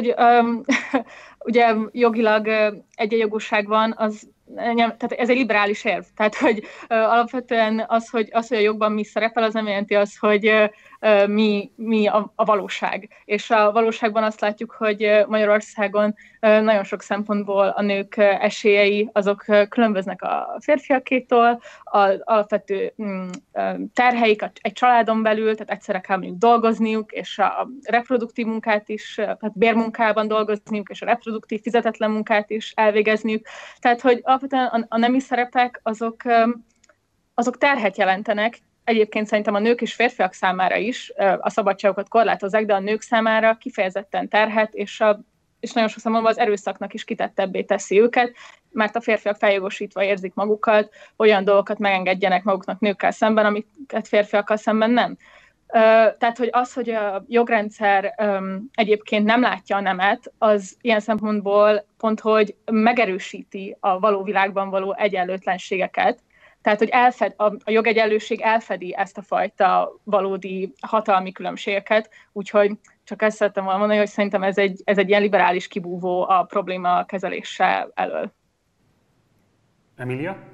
ugye jogilag egyenjogúság van, tehát ez egy liberális érv. Tehát, hogy alapvetően az, hogy a jogban mi szerepel, az nem jelenti azt, hogy mi a valóság. És a valóságban azt látjuk, hogy Magyarországon nagyon sok szempontból a nők esélyei azok különböznek a férfiakétól, az alapvető terheik egy családon belül, tehát egyszerre kell mondjuk dolgozniuk, és a reproduktív munkát is, tehát bérmunkában dolgozniuk, és a reproduktív fizetetlen munkát is elvégezniük. Tehát, hogy alapvetően a nemi szerepek azok terhet jelentenek. Egyébként szerintem a nők és férfiak számára is a szabadságokat korlátozzák, de a nők számára kifejezetten terhet, és nagyon sok szempontból az erőszaknak is kitettebbé teszi őket, mert a férfiak feljogosítva érzik magukat, olyan dolgokat megengedjenek maguknak nőkkel szemben, amiket férfiakkal szemben nem. Tehát, hogy a jogrendszer egyébként nem látja a nemet, az ilyen szempontból pont, hogy megerősíti a való világban való egyenlőtlenségeket. Tehát, hogy a jogegyenlőség elfedi ezt a fajta valódi hatalmi különbségeket, úgyhogy csak ezt szerettem volna mondani, hogy szerintem ez egy ilyen liberális kibúvó a probléma kezelése elől. Emilia?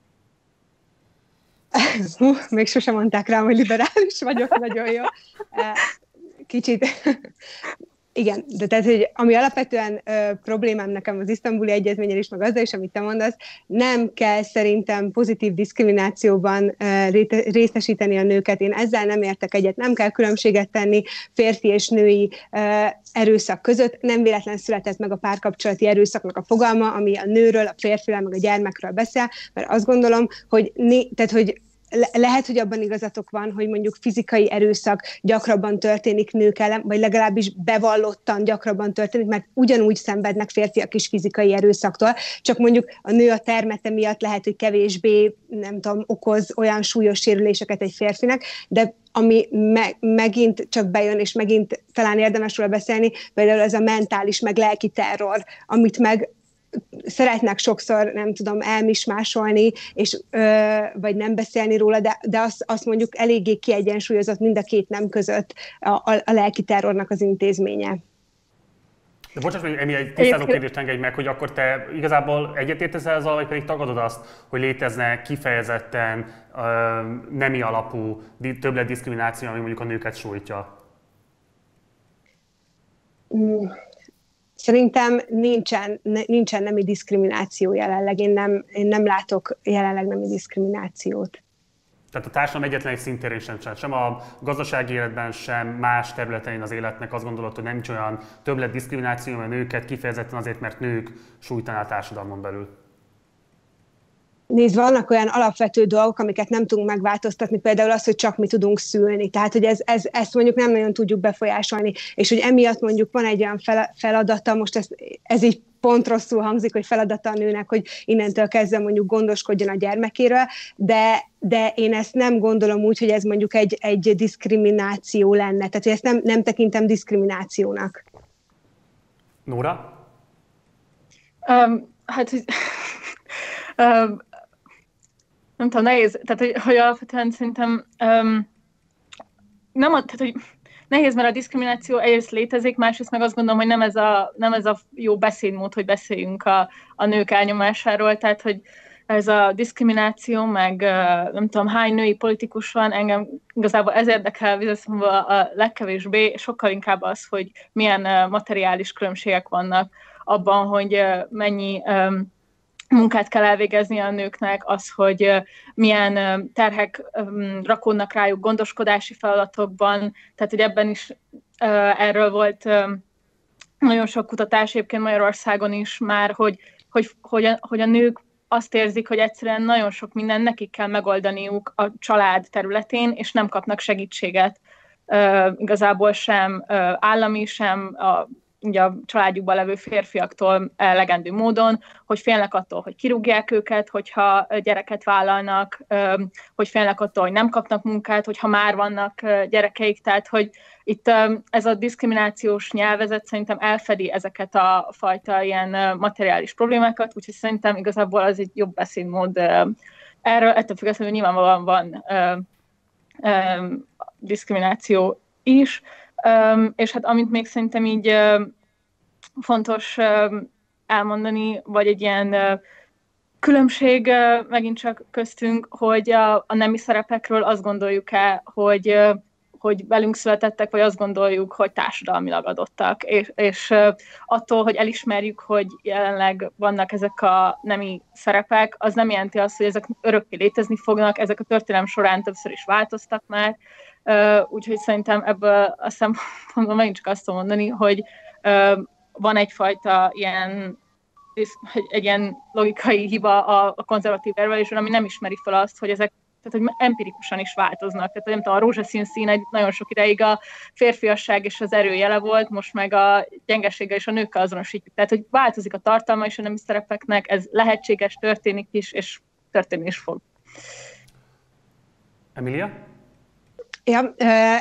Még sosem mondták rám, hogy liberális vagyok, nagyon jó. Kicsit... Igen, de tehát, hogy ami alapvetően problémám nekem az isztambuli egyezménnyel is, meg azzal is, amit te mondasz, nem kell szerintem pozitív diszkriminációban részesíteni a nőket. Én ezzel nem értek egyet. Nem kell különbséget tenni férfi és női erőszak között. Nem véletlen született meg a párkapcsolati erőszaknak a fogalma, ami a nőről, a férfiről, meg a gyermekről beszél, mert azt gondolom, hogy lehet, hogy abban igazatok van, hogy mondjuk fizikai erőszak gyakrabban történik nők ellen, vagy legalábbis bevallottan gyakrabban történik, mert ugyanúgy szenvednek férfiak is fizikai erőszaktól, csak mondjuk a nő a termete miatt lehet, hogy kevésbé, nem tudom, okoz olyan súlyos sérüléseket egy férfinek, de ami megint csak bejön, és megint talán érdemes róla beszélni, például ez a mentális, meg lelki terror, amit meg szeretnek sokszor, nem tudom, elmismásolni, és, vagy nem beszélni róla, de azt mondjuk eléggé kiegyensúlyozott mind a két nem között a lelki terrornak az intézménye. De bocsáss meg, Emi, egy tisztázó kérdést engedj meg, hogy akkor te igazából egyetértesz ezzel, vagy pedig tagadod azt, hogy létezne kifejezetten nemi alapú többletdiszkrimináció, ami mondjuk a nőket sújtja? Szerintem nincsen nemi diszkrimináció jelenleg. Én nem látok jelenleg nemi diszkriminációt. Tehát a társadalom egyetlen egy szintérén sem a gazdasági életben, sem más területein az életnek azt gondolod, hogy nincs olyan többlet diszkrimináció, mert nőket kifejezetten azért, mert nők sújtaná a társadalmon belül. Nézd, vannak olyan alapvető dolgok, amiket nem tudunk megváltoztatni, például az, hogy csak mi tudunk szülni. Tehát, hogy ezt mondjuk nem nagyon tudjuk befolyásolni, és hogy emiatt mondjuk van egy olyan feladata, most ez így pont rosszul hangzik, hogy feladata a nőnek, hogy innentől kezdve mondjuk gondoskodjon a gyermekéről, de én ezt nem gondolom úgy, hogy ez mondjuk egy diszkrimináció lenne. Tehát, hogy ezt nem tekintem diszkriminációnak. Nóra? Nem tudom, nehéz, tehát hogy alapvetően szerintem tehát, hogy nehéz, mert a diszkrimináció egyrészt létezik, másrészt meg azt gondolom, hogy nem ez a jó beszédmód, hogy beszéljünk a nők elnyomásáról, tehát hogy ez a diszkrimináció, meg nem tudom, hány női politikus van, engem igazából ez érdekel a legkevésbé, sokkal inkább az, hogy milyen materiális különbségek vannak abban, hogy mennyi munkát kell elvégezni a nőknek, az, hogy milyen terhek rakódnak rájuk gondoskodási feladatokban, tehát hogy ebben is erről volt nagyon sok kutatás, egyébként Magyarországon is már, hogy a nők azt érzik, hogy egyszerűen nagyon sok minden nekik kell megoldaniuk a család területén, és nem kapnak segítséget igazából sem állami, sem ugye a családjukban levő férfiaktól elegendő módon, hogy félnek attól, hogy kirúgják őket, hogyha gyereket vállalnak, hogy félnek attól, hogy nem kapnak munkát, hogyha már vannak gyerekeik, tehát hogy itt ez a diszkriminációs nyelvezet szerintem elfedi ezeket a fajta ilyen materiális problémákat, úgyhogy szerintem igazából az egy jobb beszédmód. Ettől függetlenül nyilvánvalóan van diszkrimináció is, és hát amit még szerintem így fontos elmondani, vagy egy ilyen különbség megint csak köztünk, hogy a nemi szerepekről azt gondoljuk-e, hogy velünk születettek, vagy azt gondoljuk, hogy társadalmilag adottak. És attól, hogy elismerjük, hogy jelenleg vannak ezek a nemi szerepek, az nem jelenti azt, hogy ezek örökké létezni fognak, ezek a történelem során többször is változtak már, úgyhogy szerintem ebből a szempontból megint csak azt tudom mondani, hogy van egyfajta egy ilyen logikai hiba a konzervatív érvelésben, ami nem ismeri fel azt, hogy ezek tehát, hogy empirikusan is változnak. Tehát, nem tudom, a rózsaszín szín egy nagyon sok ideig a férfiasság és az erő jele volt, most meg a gyengeséggel és a nőkkel azonosítjuk. Tehát, hogy változik a tartalma és a nemi szerepeknek, ez lehetséges, történik is, és történni is fog. Emilia? Ja,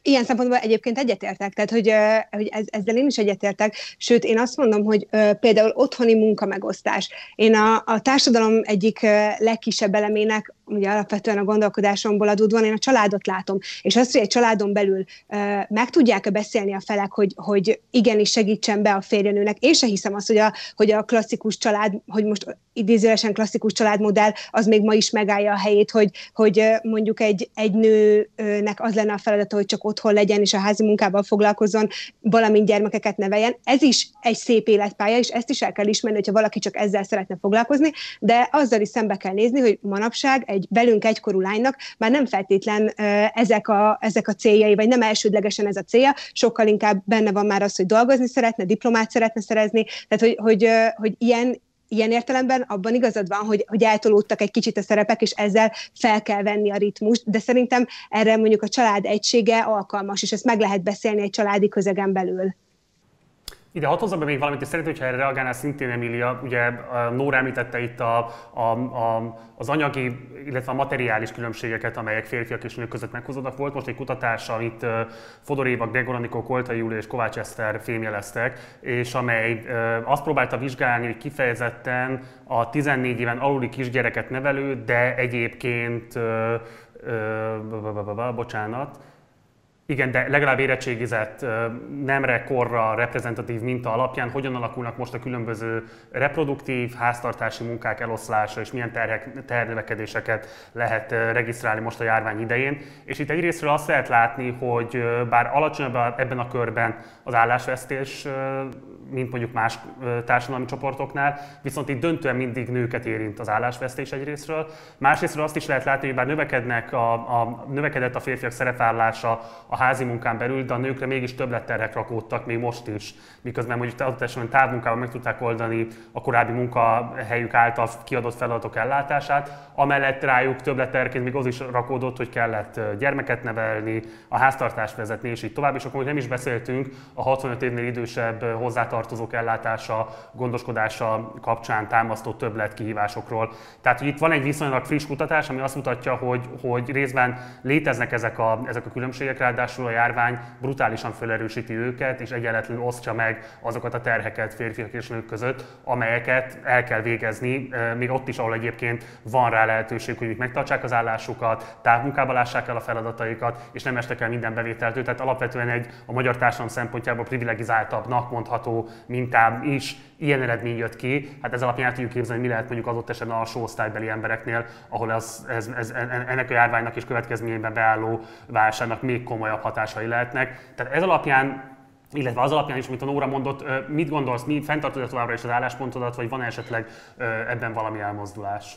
ilyen szempontból egyébként egyetértek, tehát hogy ezzel én is egyetértek, sőt én azt mondom, hogy például otthoni munkamegosztás. Én a társadalom egyik legkisebb elemének, ugye alapvetően a gondolkodásomból adódóan, én a családot látom, és azt, hogy egy családon belül meg tudják-e beszélni a felek, hogy igenis segítsen be a férjenőnek. Én se hiszem azt, hogy a klasszikus család, hogy most idézőjelesen klasszikus családmodell, az még ma is megállja a helyét, hogy mondjuk egy nőnek az lenne a feladata, hogy csak otthon legyen, és a házi munkával foglalkozzon, valamint gyermekeket neveljen. Ez is egy szép életpálya, és ezt is el kell ismerni, hogyha valaki csak ezzel szeretne foglalkozni, de azzal is szembe kell nézni, hogy manapság egy velünk egykorú lánynak már nem feltétlen ezek a céljai, vagy nem elsődlegesen ez a célja, sokkal inkább benne van már az, hogy dolgozni szeretne, diplomát szeretne szerezni, tehát hogy ilyen értelemben abban igazad van, hogy eltolódtak egy kicsit a szerepek, és ezzel fel kell venni a ritmust, de szerintem erre mondjuk a család egysége alkalmas, és ezt meg lehet beszélni egy családi közegen belül. Ide hadd hozzam be még valamit, és szeretném, hogyha erre reagálnál szintén, Emília. Ugye Nóra említette itt az anyagi, illetve a materiális különbségeket, amelyek férfiak és nők között meghozódnak. Volt most egy kutatás, amit Fodor Éva, Gregor Anikó, Koltai Júlia és Kovács Eszter fémjeleztek, és amely azt próbálta vizsgálni, hogy kifejezetten a 14 éven aluli kisgyereket nevelő, de egyébként, igen, de legalább érettségizett, nemre, korra, reprezentatív minta alapján hogyan alakulnak most a különböző reproduktív, háztartási munkák eloszlása, és milyen terhnövekedéseket lehet regisztrálni most a járvány idején. És itt egyrésztről azt lehet látni, hogy bár alacsonyabb ebben a körben az állásvesztés, mint mondjuk más társadalmi csoportoknál, viszont itt döntően mindig nőket érint az állásvesztés egyrésztről. Másrésztről azt is lehet látni, hogy bár növekedett a férfiak szerepvállása a házi munkán belül, de a nőkre mégis többletterhek rakódtak még most is, miközben mondjuk adott esetben távmunkával meg tudták oldani a korábbi munkahelyük által kiadott feladatok ellátását, amellett rájuk többletterként még az is rakódott, hogy kellett gyermeket nevelni, a háztartást vezetni, és így tovább, és akkor nem is beszéltünk a 65 évnél idősebb hozzátartozók ellátása, gondoskodása kapcsán támasztott többlet kihívásokról. Tehát, hogy itt van egy viszonylag friss kutatás, ami azt mutatja, hogy részben léteznek ezek a különbségek, ráadásul a járvány brutálisan felerősíti őket, és egyenletlenül osztja meg azokat a terheket férfiak és nők között, amelyeket el kell végezni, még ott is, ahol egyébként van rá lehetőség, hogy megtartsák az állásukat, távmunkába lássák el a feladataikat, és nem estek el minden bevételtől. Tehát alapvetően a magyar társadalom szempontjából privilegizáltabbnak mondható mintám is ilyen eredmény jött ki. Hát ez alapján tudjuk képzelni, mi lehet mondjuk adott esetben alsó osztálybeli embereknél, ahol ennek a járványnak és következményében beálló válságnak még komolyabb hatásai lehetnek. Tehát ez alapján, illetve az alapján is, amit a Nóra mondott, mit gondolsz, fenntartod továbbra is az álláspontodat, vagy van esetleg ebben valami elmozdulás?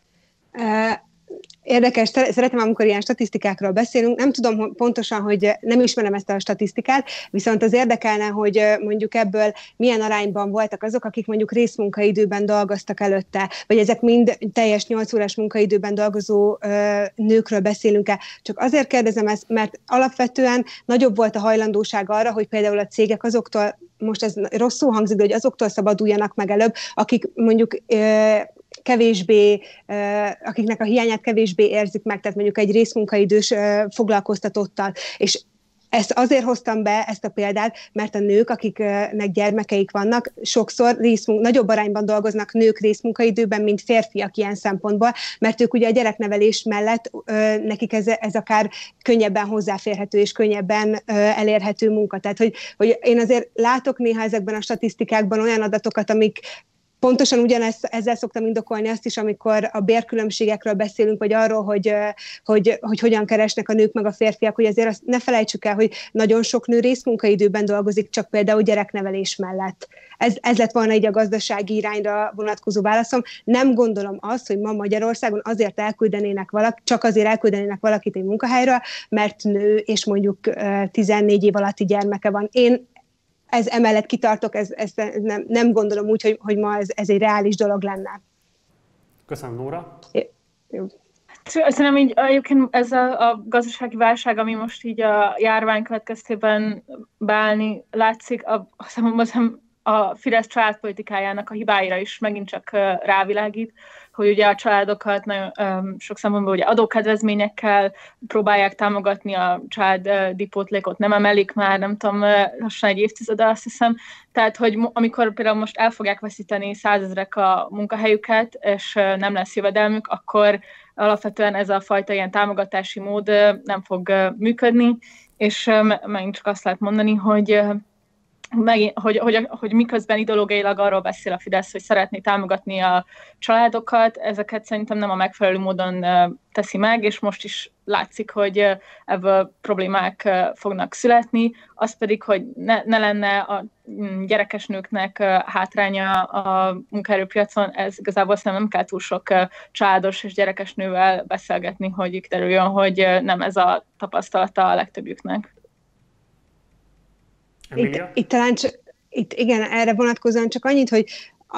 Érdekes, szeretem, amikor ilyen statisztikákról beszélünk. Nem tudom pontosan, hogy nem ismerem ezt a statisztikát, viszont az érdekelne, hogy mondjuk ebből milyen arányban voltak azok, akik mondjuk részmunkaidőben dolgoztak előtte, vagy ezek mind teljes 8 órás munkaidőben dolgozó nőkről beszélünk-e. Csak azért kérdezem ezt, mert alapvetően nagyobb volt a hajlandóság arra, hogy például a cégek azoktól, most ez rosszul hangzik, de hogy azoktól szabaduljanak meg előbb, akik mondjuk kevésbé, akiknek a hiányát kevésbé érzik meg, tehát mondjuk egy részmunkaidős foglalkoztatottal. És ezt azért hoztam be, ezt a példát, mert a nők, akiknek gyermekeik vannak, sokszor nagyobb arányban dolgoznak nők részmunkaidőben, mint férfiak ilyen szempontból, mert ők ugye a gyereknevelés mellett nekik ez akár könnyebben hozzáférhető és könnyebben elérhető munka. Tehát, hogy én azért látok néha ezekben a statisztikákban olyan adatokat, amik pontosan ezzel szoktam indokolni azt is, amikor a bérkülönbségekről beszélünk, vagy arról, hogy hogyan keresnek a nők meg a férfiak, hogy azért azt ne felejtsük el, hogy nagyon sok nő részmunkaidőben dolgozik, csak például gyereknevelés mellett. Ez lett volna így a gazdasági irányra vonatkozó válaszom. Nem gondolom azt, hogy ma Magyarországon csak azért elküldenének valakit egy munkahelyről, mert nő, és mondjuk 14 év alatti gyermeke van. Én emellett kitartok, nem gondolom úgy, hogy ma ez egy reális dolog lenne. Köszönöm, Nóra. Jó. Szerintem így egyébként ez a gazdasági válság, ami most így a járvány következtében beállni látszik, a Fidesz családpolitikájának a hibáira is megint csak rávilágít, hogy ugye a családokat nagyon sok szempontból ugye adókedvezményekkel próbálják támogatni, a családi pótlékot nem emelik már, nem tudom, lassan egy évtizede, azt hiszem. Tehát, hogy amikor például most el fogják veszíteni 100 000-ek a munkahelyüket, és nem lesz jövedelmük, akkor alapvetően ez a fajta ilyen támogatási mód nem fog működni, és megint csak azt lehet mondani, hogy miközben ideológiailag arról beszél a Fidesz, hogy szeretné támogatni a családokat, ezeket szerintem nem a megfelelő módon teszi meg, és most is látszik, hogy ebből problémák fognak születni, az pedig, hogy ne lenne a gyerekes nőknek hátránya a munkaerőpiacon, ez igazából szerintem nem kell túl sok családos és gyerekes nővel beszélgetni, hogy kiderüljön, hogy nem ez a tapasztalata a legtöbbjüknek. Itt talán igen, erre vonatkozóan csak annyit, hogy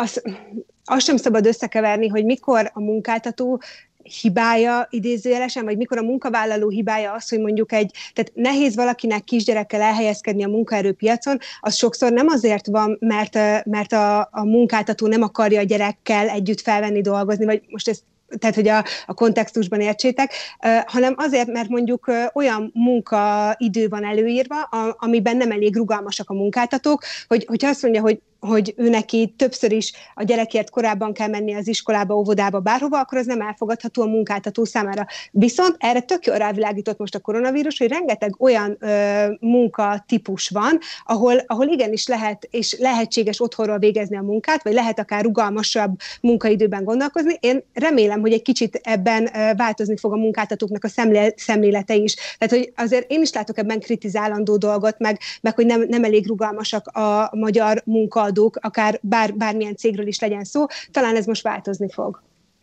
azt sem szabad összekeverni, hogy mikor a munkáltató hibája idézőjelesen, vagy mikor a munkavállaló hibája az, hogy mondjuk tehát nehéz valakinek kisgyerekkel elhelyezkedni a munkaerőpiacon, az sokszor nem azért van, mert a munkáltató nem akarja a gyerekkel együtt felvenni dolgozni, vagy most ezt tehát, hogy a kontextusban értsétek, hanem azért, mert mondjuk olyan munkaidő van előírva, amiben nem elég rugalmasak a munkáltatók, hogy azt mondja, hogy ő neki többször is a gyerekért korábban kell menni az iskolába, óvodába, bárhova, akkor az nem elfogadható a munkáltató számára. Viszont erre tök jól rávilágított most a koronavírus, hogy rengeteg olyan munkatípus van, ahol igenis lehet és lehetséges otthonról végezni a munkát, vagy lehet akár rugalmasabb munkaidőben gondolkozni. Én remélem, hogy egy kicsit ebben változni fog a munkáltatóknak a szemlélete is. Tehát, hogy azért én is látok ebben kritizálandó dolgot, meg hogy nem elég rugalmasak a magyar munkaadók, akár bármilyen cégről is legyen szó, talán ez most változni fog.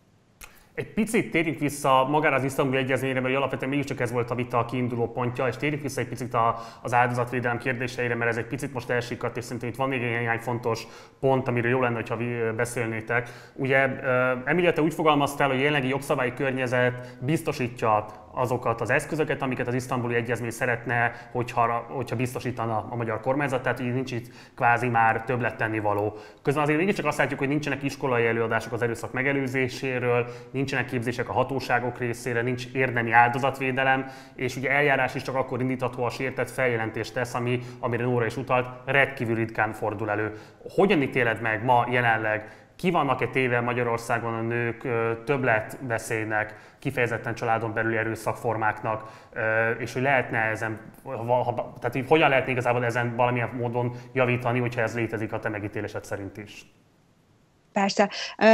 Egy picit térjünk vissza magára az Isztambuli Egyezményre, mert alapvetően mégiscsak ez volt a vita kiinduló pontja, és térjünk vissza egy picit az áldozatvédelem kérdéseire, mert ez egy picit most elsikadt, és szerintem itt van még néhány fontos pont, amiről jó lenne, ha beszélnétek. Ugye Emilia, te úgy fogalmaztál, hogy a jelenlegi jogszabályi környezet biztosítja azokat az eszközöket, amiket az Isztambuli Egyezmény szeretne, hogyha biztosítana a magyar kormányzat, tehát így nincs itt kvázi már többlet tennivaló. Közben azért mégiscsak azt látjuk, hogy nincsenek iskolai előadások az erőszak megelőzéséről, nincsenek képzések a hatóságok részére, nincs érdemi áldozatvédelem, és ugye eljárás is csak akkor indítható, a sértett feljelentést tesz, amire Nóra is utalt, rendkívül ritkán fordul elő. Hogyan ítéled meg ma jelenleg? Ki vannak-e téve Magyarországon a nők többletveszélynek, kifejezetten családon belüli erőszakformáknak, és hogy lehetne ezen, tehát hogyan lehetne igazából ezen valamilyen módon javítani, hogyha ez létezik a te megítélésed szerint is? Persze.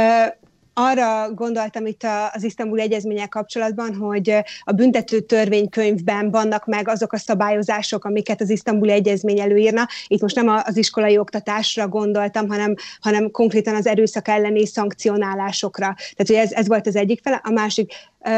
Arra gondoltam itt az Isztambuli Egyezménnyel kapcsolatban, hogy a büntető törvénykönyvben vannak meg azok a szabályozások, amiket az Isztambuli Egyezmény előírna. Itt most nem az iskolai oktatásra gondoltam, hanem konkrétan az erőszak elleni szankcionálásokra. Tehát, hogy ez volt az egyik fele. A másik,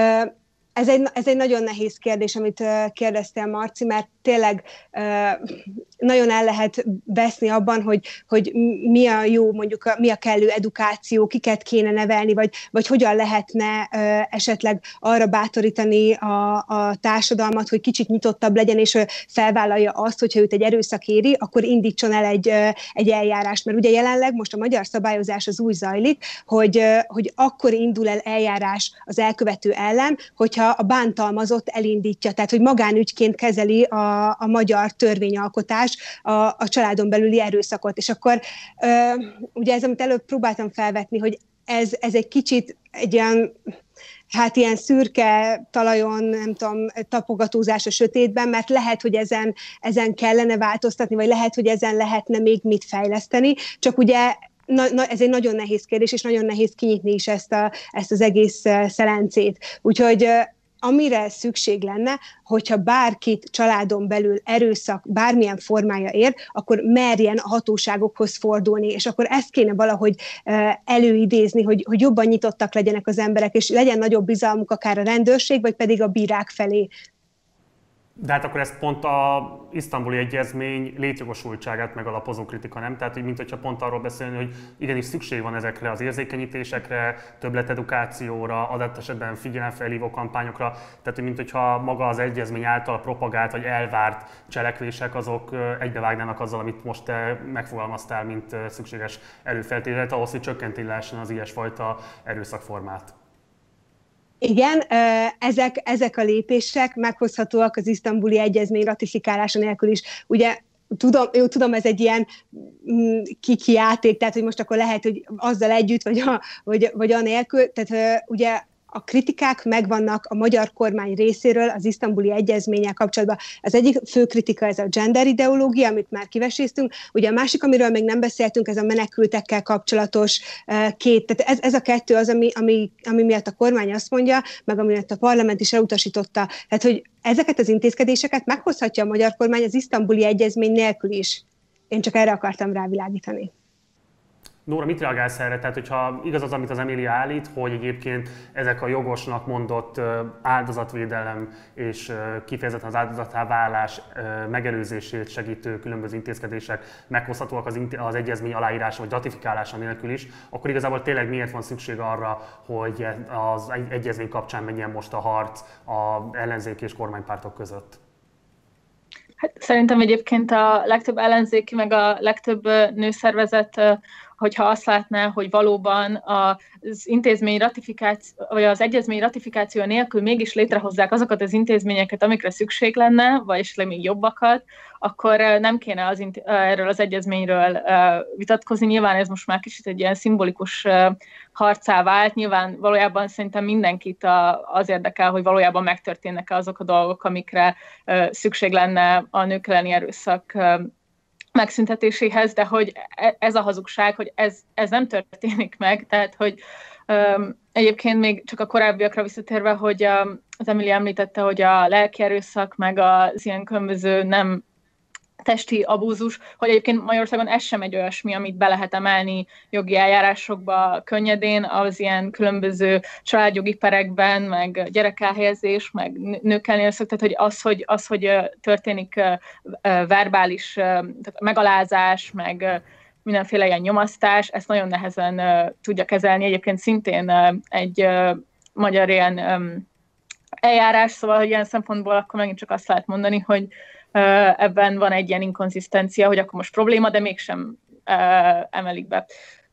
ez egy nagyon nehéz kérdés, amit kérdeztél, Marci, mert tényleg nagyon el lehet veszni abban, hogy mi a jó, mondjuk mi a kellő edukáció, kiket kéne nevelni, vagy hogyan lehetne esetleg arra bátorítani a társadalmat, hogy kicsit nyitottabb legyen, és felvállalja azt, hogyha őt egy erőszak éri, akkor indítson el egy eljárást. Mert ugye jelenleg most a magyar szabályozás az úgy zajlik, hogy akkor indul el eljárás az elkövető ellen, hogyha a bántalmazott elindítja, tehát hogy magánügyként kezeli a magyar törvényalkotás a családon belüli erőszakot. És akkor ugye ez, amit előbb próbáltam felvetni, hogy ez egy kicsit egy ilyen szürke talajon, nem tudom, tapogatózás a sötétben, mert lehet, hogy ezen kellene változtatni, vagy lehet, hogy ezen lehetne még mit fejleszteni, csak ugye ez egy nagyon nehéz kérdés, és nagyon nehéz kinyitni is ezt az egész szelencét. Úgyhogy amire szükség lenne, hogyha bárkit családon belül erőszak bármilyen formája ér, akkor merjen a hatóságokhoz fordulni, és akkor ezt kéne valahogy előidézni, hogy jobban nyitottak legyenek az emberek, és legyen nagyobb bizalmuk akár a rendőrség, vagy pedig a bírák felé. De hát akkor ez pont az isztambuli egyezmény létjogosultságát megalapozó kritika, nem? Tehát, hogy mintha pont arról beszélni, hogy igenis szükség van ezekre az érzékenyítésekre, többletedukációra, adott esetben figyelemfelhívó kampányokra, tehát, hogy mintha maga az egyezmény által propagált vagy elvárt cselekvések, azok egybevágnának azzal, amit most te megfogalmaztál, mint szükséges előfeltételt ahhoz, hogy csökkenteni lehessen az ilyesfajta erőszakformát. Igen, ezek a lépések meghozhatóak az isztambuli egyezmény ratifikálása nélkül is. Ugye tudom, ez egy ilyen kiki játék, tehát hogy most akkor lehet, hogy azzal együtt, vagy anélkül. Tehát ugye a kritikák megvannak a magyar kormány részéről az isztambuli egyezménnyel kapcsolatban. Az egyik fő kritika ez a gender ideológia, amit már kiveséztünk. Ugye a másik, amiről még nem beszéltünk, ez a menekültekkel kapcsolatos tehát ez a kettő az, ami miatt a kormány azt mondja, meg ami miatt a parlament is elutasította. Tehát, hogy ezeket az intézkedéseket meghozhatja a magyar kormány az isztambuli egyezmény nélkül is. Én csak erre akartam rávilágítani. Nóra, mit reagálsz erre? Tehát, hogyha igaz az, amit az Emilia állít, hogy egyébként ezek a jogosnak mondott áldozatvédelem és kifejezetten az áldozattá válás megelőzését segítő különböző intézkedések meghozhatóak az egyezmény aláírása vagy ratifikálása nélkül is, akkor igazából tényleg miért van szükség arra, hogy az egyezmény kapcsán menjen most a harc az ellenzéki és kormánypártok között? Hát szerintem egyébként a legtöbb ellenzéki, meg a legtöbb nőszervezet, hogyha azt látná, hogy valóban az intézmény ratifikáció, vagy az egyezmény ratifikáció nélkül mégis létrehozzák azokat az intézményeket, amikre szükség lenne, vagy esetleg még jobbakat, akkor nem kéne erről az egyezményről vitatkozni. Nyilván ez most már kicsit egy ilyen szimbolikus harcá vált. Nyilván valójában szerintem mindenkit az érdekel, hogy valójában megtörténnek-e azok a dolgok, amikre szükség lenne a nők elleni erőszak megszüntetéséhez, de hogy ez a hazugság, hogy ez nem történik meg, tehát hogy egyébként még csak a korábbiakra visszatérve, hogy az Emilia említette, hogy a lelki erőszak, meg az ilyen különböző nem testi abúzus, hogy egyébként Magyarországon ez sem egy olyasmi, amit be lehet emelni jogi eljárásokba könnyedén, az ilyen különböző családjogi perekben, meg gyerekelhelyezés, meg nők elleni erőszak, tehát hogy az, hogy történik verbális tehát megalázás, meg mindenféle ilyen nyomasztás, ezt nagyon nehezen tudja kezelni. Egyébként szintén egy magyar ilyen eljárás, szóval hogy ilyen szempontból akkor megint csak azt lehet mondani, hogy ebben van egy ilyen inkonzisztencia, hogy akkor most probléma, de mégsem emelik be.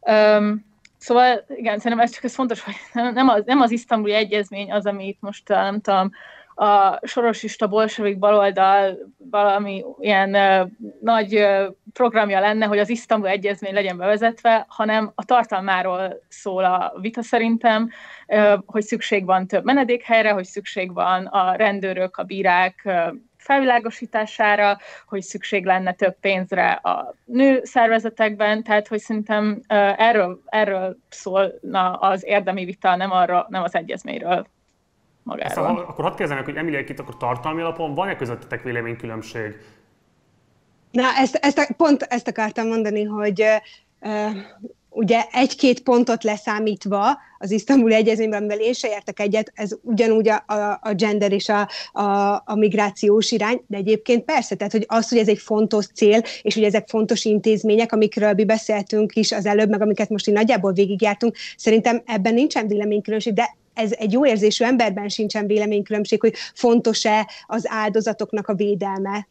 Szóval igen, szerintem ez fontos, hogy nem az isztambuli egyezmény az, ami itt most nem tudom, a sorosista bolsevik baloldal valami ilyen nagy programja lenne, hogy az isztambuli egyezmény legyen bevezetve, hanem a tartalmáról szól a vita szerintem, hogy szükség van több menedékhelyre, hogy szükség van a rendőrök, a bírák felvilágosítására, hogy szükség lenne több pénzre a nő szervezetekben, tehát hogy szerintem erről szólna az érdemi vita, nem az egyezményről magáról. Szóval, akkor hadd kezdenek, hogy Emilia, itt akkor tartalmi alapon van-e közöttetek véleménykülönbség? Na, pont ezt akartam mondani, hogy ugye egy-két pontot leszámítva az isztambuli egyezményben, amivel én se értek egyet, ez ugyanúgy a gender és a migrációs irány, de egyébként persze, tehát hogy az, hogy ez egy fontos cél, és hogy ezek fontos intézmények, amikről mi beszéltünk is az előbb, meg amiket most így nagyjából végigjártunk, szerintem ebben nincsen véleménykülönbség, de ez egy jó érzésű emberben sincsen véleménykülönbség, hogy fontos-e az áldozatoknak a védelme.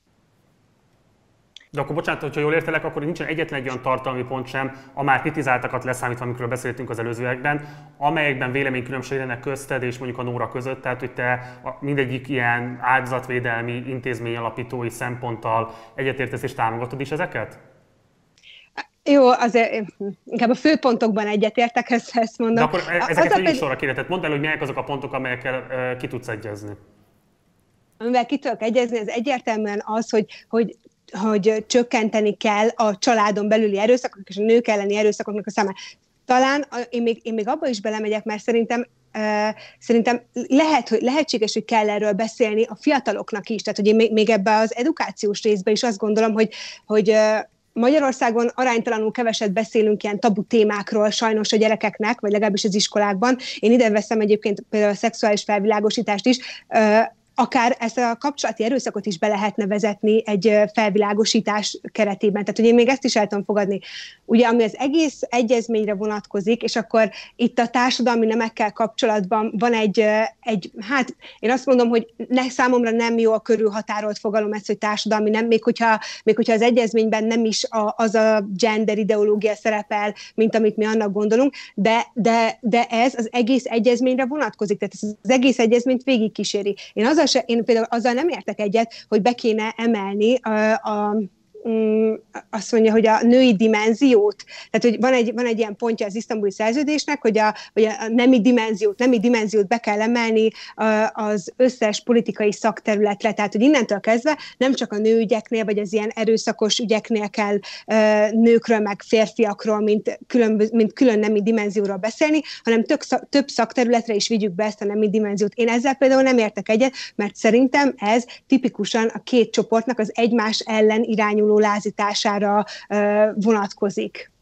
De akkor bocsánat, hogyha jól értelek, akkor nincsen egyetlen egy olyan tartalmi pont sem, a már kritizáltakat leszámítva, amikről beszéltünk az előzőekben, amelyekben véleménykülönbség lenne közted és mondjuk a Nóra között, tehát hogy te mindegyik ilyen áldozatvédelmi intézmény alapítói szemponttal egyetértesz és támogatod is ezeket? Jó, azért inkább a főpontokban egyetértek, ezt mondom. De akkor ezeket így sorra kéne, tehát mondd el, hogy melyek azok a pontok, amelyekkel ki tudsz egyezni. Amivel ki tudok egyezni, az egyértelműen az, hogy csökkenteni kell a családon belüli erőszakok és a nők elleni erőszakoknak a számát. Talán én még abba is belemegyek, mert szerintem lehetséges, hogy kell erről beszélni a fiataloknak is. Tehát, hogy én még ebbe az edukációs részbe is azt gondolom, hogy Magyarországon aránytalanul keveset beszélünk ilyen tabu témákról sajnos a gyerekeknek, vagy legalábbis az iskolákban. Én ide veszem egyébként például a szexuális felvilágosítást is. akár ezt a kapcsolati erőszakot is be lehetne vezetni egy felvilágosítás keretében. Tehát, hogy én még ezt is el tudom fogadni. Ugye, ami az egész egyezményre vonatkozik, és akkor itt a társadalmi nemekkel kapcsolatban van hát én azt mondom, hogy számomra nem jó a körülhatárolt fogalom ez, hogy társadalmi nem, még hogyha az egyezményben nem is az a gender ideológia szerepel, mint amit mi annak gondolunk, de ez az egész egyezményre vonatkozik, tehát ez az egész egyezményt végigkíséri. Én például azzal nem értek egyet, hogy be kéne emelni azt mondja, hogy a női dimenziót, tehát hogy van egy ilyen pontja az isztambuli szerződésnek, hogy a nemi dimenziót be kell emelni az összes politikai szakterületre, tehát hogy innentől kezdve nem csak a nőügyeknél, vagy az ilyen erőszakos ügyeknél kell nőkről, meg férfiakról, mint külön nemi dimenzióról beszélni, hanem több szakterületre is vigyük be ezt a nemi dimenziót. Én ezzel például nem értek egyet, mert szerintem ez tipikusan a két csoportnak az egymás ellen irányuló lázítására vonatkozik.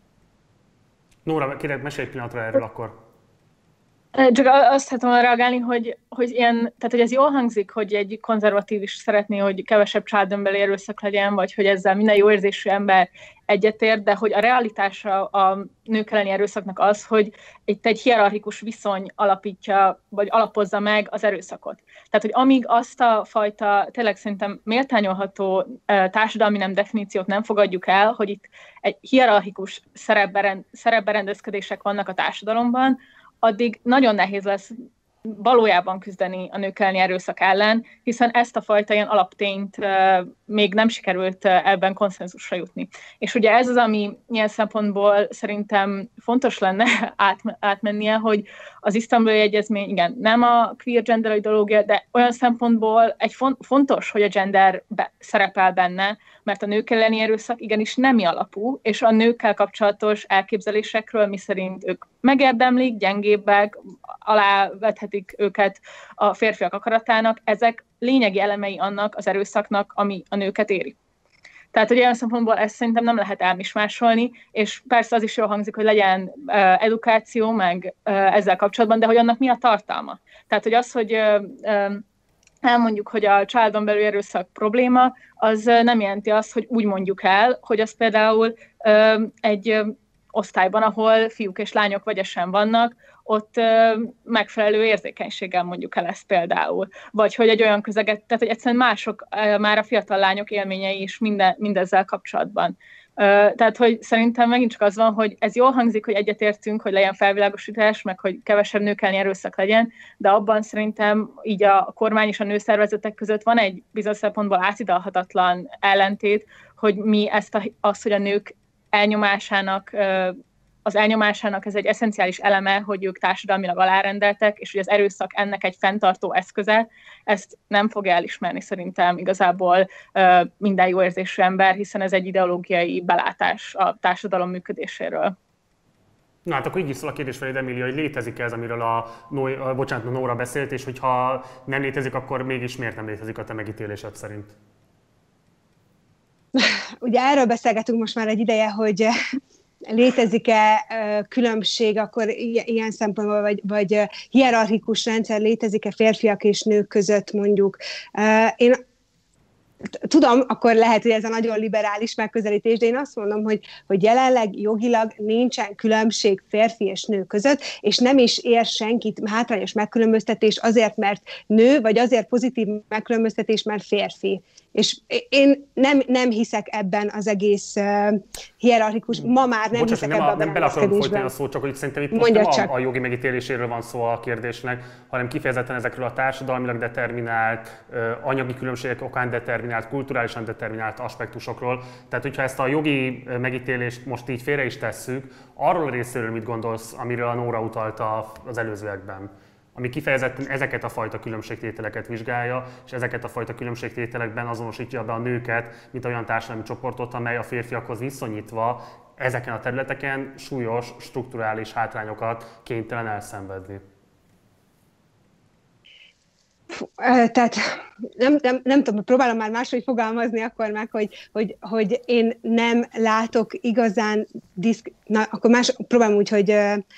Nóra, kérlek, mesélj egy pillanatra erről akkor. Csak azt tudom reagálni, hogy tehát hogy ez jól hangzik, hogy egy konzervatív is szeretné, hogy kevesebb családon belüli erőszak legyen, vagy hogy ezzel minden jó érzésű ember egyetért, de hogy a realitása a nők elleni erőszaknak az, hogy itt egy hierarchikus viszony alapítja, vagy alapozza meg az erőszakot. Tehát, hogy amíg azt a fajta, tényleg szerintem méltányolható társadalmi nem definíciót nem fogadjuk el, hogy itt egy hierarchikus szerepberendezkedések vannak a társadalomban, addig nagyon nehéz lesz valójában küzdeni a nők elleni erőszak ellen, hiszen ezt a fajta ilyen alaptényt még nem sikerült ebben konszenzusra jutni. És ugye ez az, ami ilyen szempontból szerintem fontos lenne átmennie, hogy az isztambuli egyezmény, igen, nem a queer gender ideológia, de olyan szempontból fontos, hogy a gender szerepel benne, mert a nők elleni erőszak igenis nemi alapú, és a nőkkel kapcsolatos elképzelésekről, miszerint ők megérdemlik, gyengébbek, alávethetik őket a férfiak akaratának, ezek lényegi elemei annak az erőszaknak, ami a nőket éri. Tehát, hogy olyan szempontból ezt szerintem nem lehet elmismásolni, és persze az is jól hangzik, hogy legyen edukáció, meg ezzel kapcsolatban, de hogy annak mi a tartalma. Tehát, hogy az, hogy elmondjuk, hogy a családon belül erőszak probléma, az nem jelenti azt, hogy úgy mondjuk el, hogy az például egy osztályban, ahol fiúk és lányok vegyesen vannak, ott megfelelő érzékenységgel mondjuk el ezt például. Vagy hogy egy olyan közeget, tehát hogy egyszerűen mások már a fiatal lányok élményei is mindezzel kapcsolatban. Tehát, hogy szerintem megint csak az van, hogy ez jól hangzik, hogy egyetértünk, hogy legyen felvilágosítás, meg hogy kevesebb nők elleni erőszak legyen, de abban szerintem így a kormány és a nőszervezetek között van egy bizonyos szempontból átidalhatatlan ellentét, hogy mi azt, hogy a nők az elnyomásának ez egy eszenciális eleme, hogy ők társadalmilag alárendeltek, és hogy az erőszak ennek egy fenntartó eszköze, ezt nem fogja elismerni szerintem igazából minden jó érzésű ember, hiszen ez egy ideológiai belátás a társadalom működéséről. Na hát akkor így is szól a kérdés feléd, Emília, hogy létezik ez, amiről a Nóra beszélt, és hogyha nem létezik, akkor mégis miért nem létezik a te megítélésed szerint? Ugye erről beszélgetünk most már egy ideje, hogy létezik-e különbség, akkor ilyen szempontból, vagy hierarchikus rendszer létezik-e férfiak és nők között mondjuk. Én tudom, akkor lehet, hogy ez a nagyon liberális megközelítés, de én azt mondom, hogy jelenleg jogilag nincsen különbség férfi és nő között, és nem is ér senkit hátrányos megkülönböztetés azért, mert nő, vagy azért pozitív megkülönböztetés, mert férfi. És én nem hiszek ebben az egész hierarchikus, ma már nem hiszek ebben a nem bele akarom folytani a szót, csak hogy szerintem itt most nem a jogi megítéléséről van szó a kérdésnek, hanem kifejezetten ezekről a társadalmilag determinált, anyagi különbségek okán determinált, kulturálisan determinált aspektusokról. Tehát, hogyha ezt a jogi megítélést most így félre is tesszük, arról a részéről mit gondolsz, amiről a Nóra utalta az előzőekben? Ami kifejezetten ezeket a fajta különbségtételeket vizsgálja, és ezeket a fajta különbségtételekben azonosítja be a nőket, mint olyan társadalmi csoportot, amely a férfiakhoz viszonyítva ezeken a területeken súlyos, strukturális hátrányokat kénytelen elszenvedni. Tehát nem tudom, próbálom már máshogy fogalmazni akkor meg, hogy én nem látok igazán akkor próbálom úgy, hogy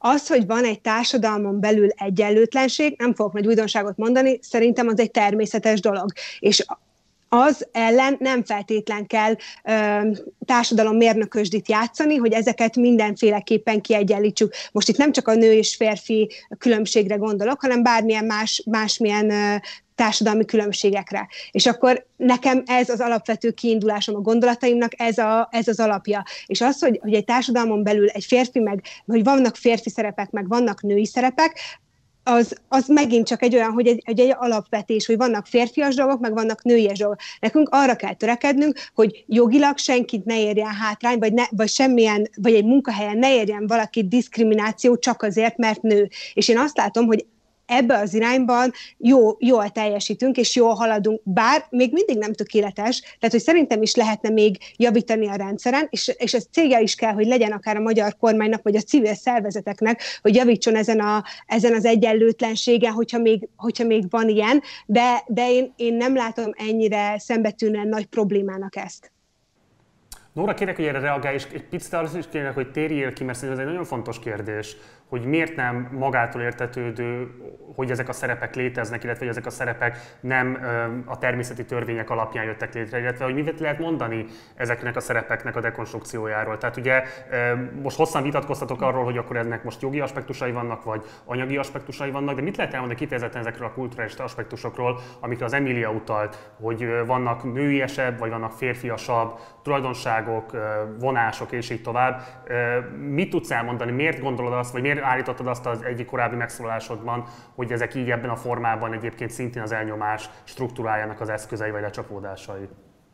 az, hogy van egy társadalmon belül egyenlőtlenség, nem fogok nagy újdonságot mondani, szerintem az egy természetes dolog. És az ellen nem feltétlen kell társadalommérnökösdit játszani, hogy ezeket mindenféleképpen kiegyenlítsük. Most itt nem csak a nő és férfi különbségre gondolok, hanem bármilyen másmilyen társadalmi különbségekre. És akkor nekem ez az alapvető kiindulásom a gondolataimnak, ez az alapja. És az, hogy egy társadalmon belül egy férfi, hogy vannak férfi szerepek, meg vannak női szerepek, az megint csak egy olyan, hogy egy alapvetés, hogy vannak férfias dolgok, meg vannak nőies dolgok. Nekünk arra kell törekednünk, hogy jogilag senkit ne érjen hátrány, vagy egy munkahelyen ne érjen valaki diszkrimináció csak azért, mert nő. És én azt látom, hogy ebbe az irányban jól teljesítünk, és jól haladunk, bár még mindig nem tökéletes, tehát hogy szerintem is lehetne még javítani a rendszeren, és ez célja is kell, hogy legyen akár a magyar kormánynak, vagy a civil szervezeteknek, hogy javítson ezen az egyenlőtlenségen, hogyha még van ilyen, de én nem látom ennyire szembetűnően nagy problémának ezt. Nóra, kérlek, hogy erre reagálj, és egy picit arra is kérlek, hogy térjél ki, mert szerintem ez egy nagyon fontos kérdés, hogy miért nem magától értetődő, hogy ezek a szerepek léteznek, illetve hogy ezek a szerepek nem a természeti törvények alapján jöttek létre, illetve hogy mit lehet mondani ezeknek a szerepeknek a dekonstrukciójáról. Tehát ugye most hosszan vitatkoztatok arról, hogy akkor ennek most jogi aspektusai vannak, vagy anyagi aspektusai vannak, de mit lehet elmondani kifejezetten ezekről a kulturális aspektusokról, amikre az Emília utalt, hogy vannak nőiesebb, vagy vannak férfiasabb tulajdonságok, vonások és így tovább. Mit tudsz elmondani, miért gondolod azt, vagy miért állítottad azt az egyik korábbi megszólalásodban, hogy ezek így ebben a formában egyébként szintén az elnyomás struktúrájának az eszközei vagy lecsapódásai?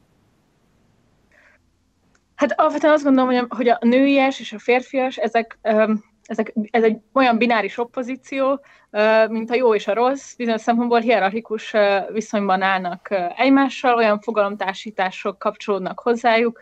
Hát alapvetően azt gondolom, hogy a nőies és a férfias, ez egy olyan bináris oppozíció, mint a jó és a rossz, bizonyos szempontból hierarchikus viszonyban állnak egymással, olyan fogalomtársítások kapcsolódnak hozzájuk,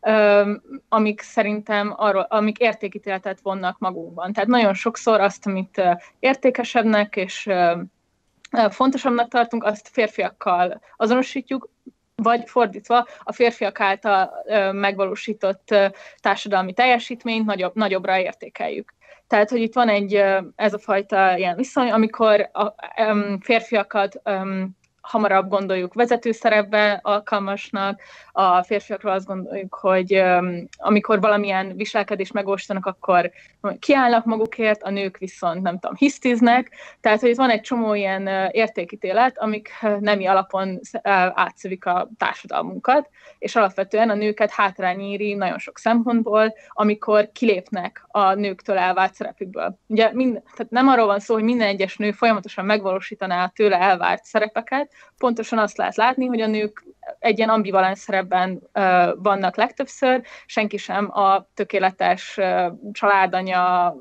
amik szerintem amik értékítéletet vonnak magunkban. Tehát nagyon sokszor azt, amit értékesebbnek és fontosabbnak tartunk, azt férfiakkal azonosítjuk, vagy fordítva a férfiak által megvalósított társadalmi teljesítményt nagyobbra értékeljük. Tehát, hogy itt van ez a fajta ilyen viszony, amikor a férfiakat hamarabb gondoljuk vezető szerepbe alkalmasnak, a férfiakról azt gondoljuk, hogy amikor valamilyen viselkedést megoldanak, akkor kiállnak magukért, a nők viszont nem tudom, hisztiznek, tehát hogy itt van egy csomó ilyen értékítélet, amik nemi alapon átszövik a társadalmunkat, és alapvetően a nőket hátrány éri nagyon sok szempontból, amikor kilépnek a nőktől elvárt szerepükből. Ugye tehát nem arról van szó, hogy minden egyes nő folyamatosan megvalósítaná a tőle elvárt szerepeket, pontosan azt lehet látni, hogy a nők egy ilyen ambivalens szerepben vannak legtöbbször, senki sem a tökéletes családanya,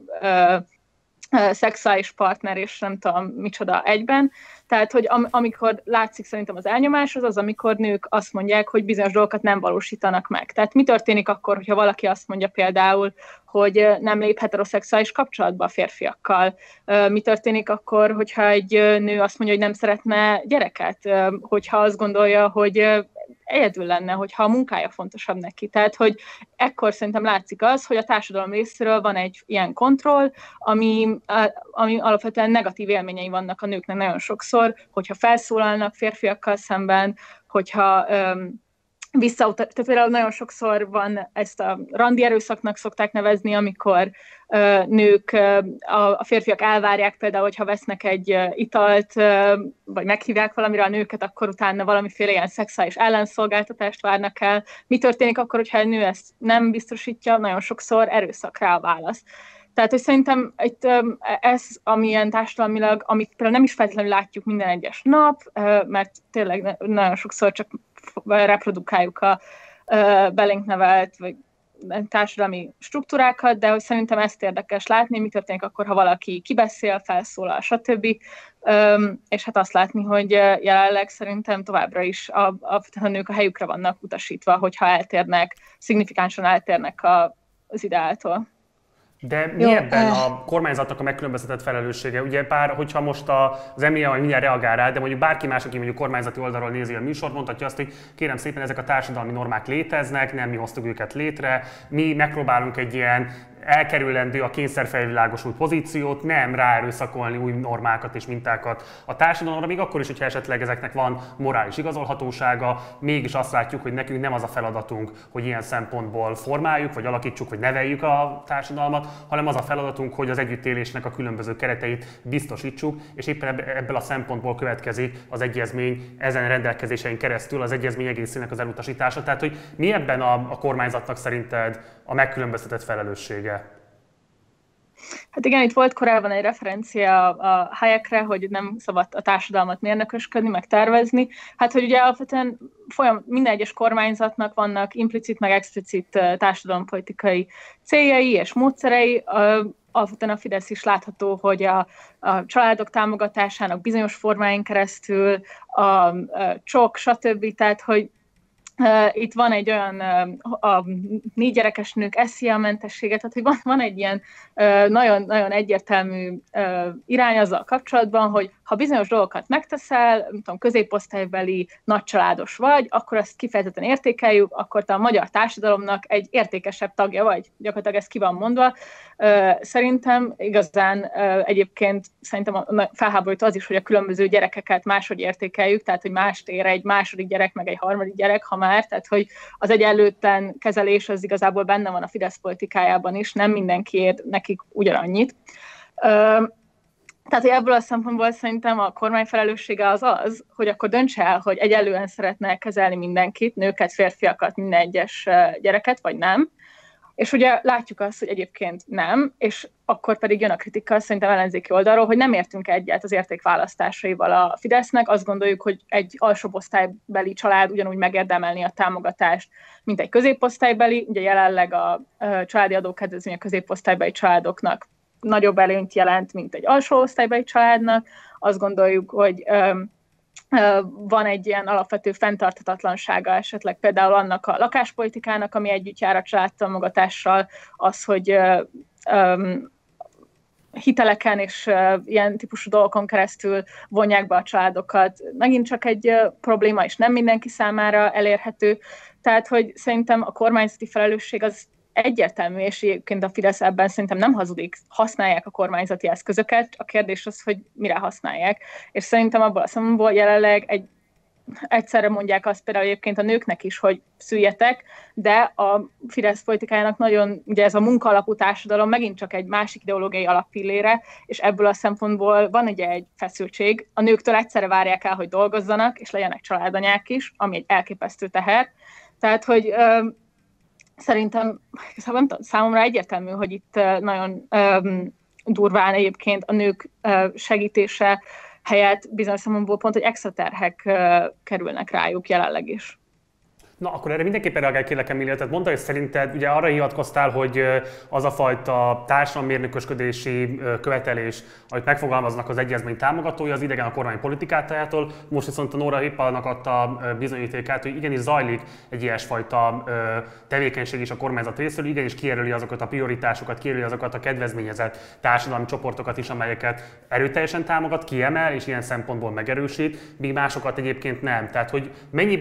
szexuális partner és nem tudom micsoda egyben. Tehát, hogy amikor látszik szerintem az elnyomás, az, amikor nők azt mondják, hogy bizonyos dolgokat nem valósítanak meg. Tehát mi történik akkor, hogyha valaki azt mondja például, hogy nem lép heteroszexuális kapcsolatba a férfiakkal? Mi történik akkor, hogyha egy nő azt mondja, hogy nem szeretne gyereket? Hogyha azt gondolja, hogy egyedül lenne, hogyha a munkája fontosabb neki. Tehát, hogy ekkor szerintem látszik az, hogy a társadalom részéről van egy ilyen kontroll, ami alapvetően negatív élményei vannak a nőknek nagyon sokszor, hogyha felszólalnak férfiakkal szemben, hogyha tehát például nagyon sokszor van, ezt a randi erőszaknak szokták nevezni, amikor nők, a férfiak elvárják például, hogyha vesznek egy italt, vagy meghívják valamire a nőket, akkor utána valamiféle ilyen szexuális ellenszolgáltatást várnak el. Mi történik akkor, hogyha egy nő ezt nem biztosítja? Nagyon sokszor erőszak rá a válasz. Tehát, hogy szerintem ez, amilyen társadalmilag, amit például nem is feltétlenül látjuk minden egyes nap, mert tényleg nagyon sokszor csak reprodukáljuk a belénk nevelt, vagy társadalmi struktúrákat, de hogy szerintem ezt érdekes látni, mi történik akkor, ha valaki kibeszél, felszólal, stb. És hát azt látni, hogy jelenleg szerintem továbbra is a nők a helyükre vannak utasítva, hogyha szignifikánsan eltérnek az ideáltól. De mi ebben a kormányzatnak a megkülönböztetett felelőssége? Ugye hogyha most az Emília majd mindjárt reagál rá, de mondjuk bárki más, aki mondjuk kormányzati oldalról nézi a műsort, mondhatja azt, hogy kérem szépen, ezek a társadalmi normák léteznek, nem mi hoztuk őket létre, mi megpróbálunk egy ilyen elkerülendő a kényszerfelvilágosult pozíciót, nem ráerőszakolni új normákat és mintákat a társadalomra, még akkor is, hogyha esetleg ezeknek van morális igazolhatósága, mégis azt látjuk, hogy nekünk nem az a feladatunk, hogy ilyen szempontból formáljuk, vagy alakítsuk, vagy neveljük a társadalmat, hanem az a feladatunk, hogy az együttélésnek a különböző kereteit biztosítsuk, és éppen ebből a szempontból következik az egyezmény ezen rendelkezésein keresztül az egyezmény egészének az elutasítása. Tehát, hogy mi ebben a kormányzatnak szerinted a megkülönböztetett felelőssége? Hát igen, itt volt korábban egy referencia a Hayekre, hogy nem szabad a társadalmat mérnökösködni, meg tervezni. Hát, hogy ugye alapvetően minden egyes kormányzatnak vannak implicit, meg explicit társadalompolitikai céljai és módszerei. Alapvetően a Fidesz is látható, hogy a családok támogatásának bizonyos formáin keresztül, a csok, stb. Tehát, hogy itt van egy olyan a 4 gyerekes nők SZIA-mentessége, tehát hogy van egy ilyen nagyon egyértelmű irány azzal kapcsolatban, hogy ha bizonyos dolgokat megteszel, nem tudom, középosztálybeli nagycsaládos vagy, akkor azt kifejezetten értékeljük, akkor te a magyar társadalomnak egy értékesebb tagja vagy. Gyakorlatilag ez ki van mondva. Szerintem igazán egyébként szerintem felháborító az is, hogy a különböző gyerekeket máshogy értékeljük, tehát hogy mást ér egy második gyerek, meg egy harmadik gyerek, ha már, tehát hogy az egyenlőtlen kezelés az igazából benne van a Fidesz politikájában is, nem mindenki ér nekik ugyanannyit. Tehát, hogy ebből a szempontból szerintem a kormány felelőssége az, hogy akkor döntse el, hogy egyenlően szeretne kezelni mindenkit, nőket, férfiakat, minden egyes gyereket, vagy nem. És ugye látjuk azt, hogy egyébként nem, és akkor pedig jön a kritika szerintem ellenzéki oldalról, hogy nem értünk egyet az értékválasztásaival a Fidesznek. Azt gondoljuk, hogy egy alsóbb osztálybeli család ugyanúgy megérdemelni a támogatást, mint egy középosztálybeli. Ugye jelenleg a családi adókedvezmény a középosztálybeli családoknak nagyobb előnyt jelent, mint egy alsó osztálybeli családnak. Azt gondoljuk, hogy van egy ilyen alapvető fenntarthatatlansága esetleg például annak a lakáspolitikának, ami együtt jár a családtámogatással, az, hogy hiteleken és ilyen típusú dolgokon keresztül vonják be a családokat. Megint csak egy probléma, és nem mindenki számára elérhető. Tehát, hogy szerintem a kormányzati felelősség az egyértelmű, és egyébként a Fidesz ebben szerintem nem hazudik, használják a kormányzati eszközöket, a kérdés az, hogy mire használják. És szerintem abból a szempontból jelenleg egyszerre mondják azt például egyébként a nőknek is, hogy szüljetek, de a Fidesz politikájának nagyon, ugye ez a munkaalapú társadalom megint csak egy másik ideológiai alappillére, és ebből a szempontból van ugye egy feszültség. A nőktől egyszerre várják el, hogy dolgozzanak, és legyenek családanyák is, ami egy elképesztő teher. Tehát, hogy szerintem számomra egyértelmű, hogy itt nagyon durván egyébként a nők segítése helyett bizonyos szempontból pont, hogy extra terhek kerülnek rájuk jelenleg is. Na, akkor erre mindenképpen reagálj, kérlek, Emília. Tehát mondta, hogy szerinted ugye arra hivatkoztál, hogy az a fajta társadalommérnökösködési követelés, amit megfogalmaznak az egyezmény támogatója, az idegen a kormány politikától. Most viszont a Nóra Hippalnak adta bizonyítékát, hogy igenis zajlik egy ilyesfajta tevékenység is a kormányzat részéről, igenis kijelöli azokat a prioritásokat, kijelöli azokat a kedvezményezett társadalmi csoportokat is, amelyeket erőteljesen támogat, kiemel és ilyen szempontból megerősít, míg másokat egyébként nem. Tehát, hogy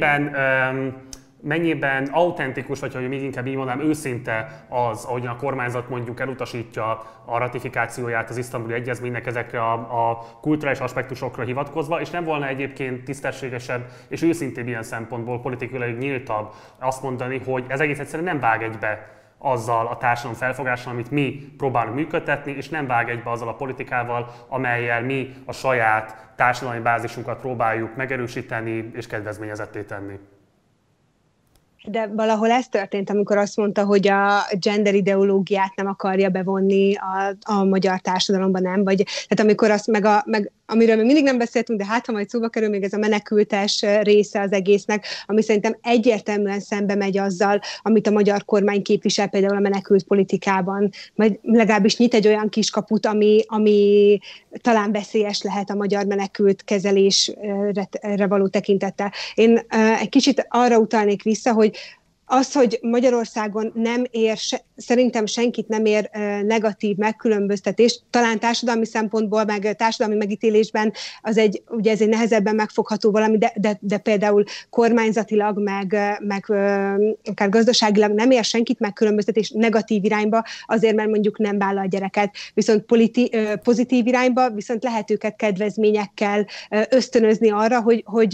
mennyiben autentikus, vagy hogy még inkább így mondanám, őszinte az, ahogy a kormányzat mondjuk elutasítja a ratifikációját az isztambuli egyezménynek ezekre a kulturális aspektusokra hivatkozva, és nem volna egyébként tisztességesebb és őszintébb ilyen szempontból politikailag nyíltabb azt mondani, hogy ez egész egyszerűen nem vág egybe azzal a társadalom felfogással, amit mi próbálunk működtetni, és nem vág egybe azzal a politikával, amellyel mi a saját társadalmi bázisunkat próbáljuk megerősíteni és kedvezményezetté tenni. De valahol ez történt, amikor azt mondta, hogy a gender ideológiát nem akarja bevonni a magyar társadalomban, nem? Vagy, tehát amikor azt meg amiről még mindig nem beszéltünk, de hát ha majd szóba kerül még ez a menekültes része az egésznek, ami szerintem egyértelműen szembe megy azzal, amit a magyar kormány képvisel például a menekült politikában, majd legalábbis nyit egy olyan kiskaput, ami talán veszélyes lehet a magyar menekült kezelésre való tekintettel. Én egy kicsit arra utalnék vissza, hogy az, hogy Magyarországon szerintem senkit nem ér negatív megkülönböztetés, talán társadalmi szempontból, meg társadalmi megítélésben ugye ez egy nehezebben megfogható valami, de például kormányzatilag, meg akár gazdaságilag nem ér senkit megkülönböztetés negatív irányba, azért, mert mondjuk nem vállal gyereket. Viszont pozitív irányba, viszont lehet őket kedvezményekkel ösztönözni arra, hogy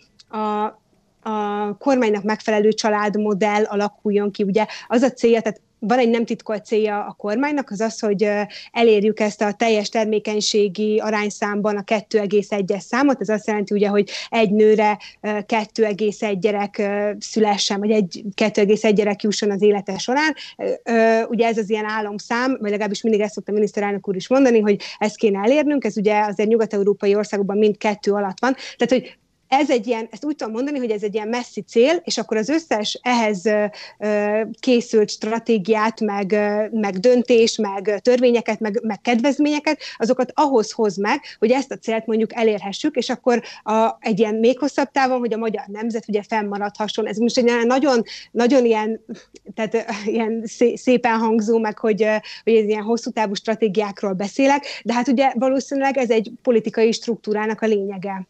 a kormánynak megfelelő családmodell alakuljon ki. Ugye az a célja, tehát van egy nem titkolt célja a kormánynak, az, hogy elérjük ezt a teljes termékenységi arányszámban a 2,1-es számot. Ez azt jelenti, ugye, hogy egy nőre 2,1 gyerek szülessen, vagy 2,1 gyerek jusson az élete során. Ugye ez az ilyen álomszám, vagy legalábbis mindig ezt szokta a miniszterelnök úr is mondani, hogy ezt kéne elérnünk, ez ugye azért nyugat-európai országokban mind 2 alatt van. Tehát, hogy ezt úgy tudom mondani, hogy ez egy ilyen messzi cél, és akkor az összes ehhez készült stratégiát, meg döntés, meg törvényeket, meg kedvezményeket, azokat ahhoz hoz meg, hogy ezt a célt mondjuk elérhessük, és akkor egy ilyen még hosszabb távon, hogy a magyar nemzet ugye fennmaradhasson. Ez most egy nagyon, nagyon ilyen, tehát ilyen szépen hangzó, meg hogy ez ilyen hosszú távú stratégiákról beszélek, de hát ugye valószínűleg ez egy politikai struktúrának a lényege.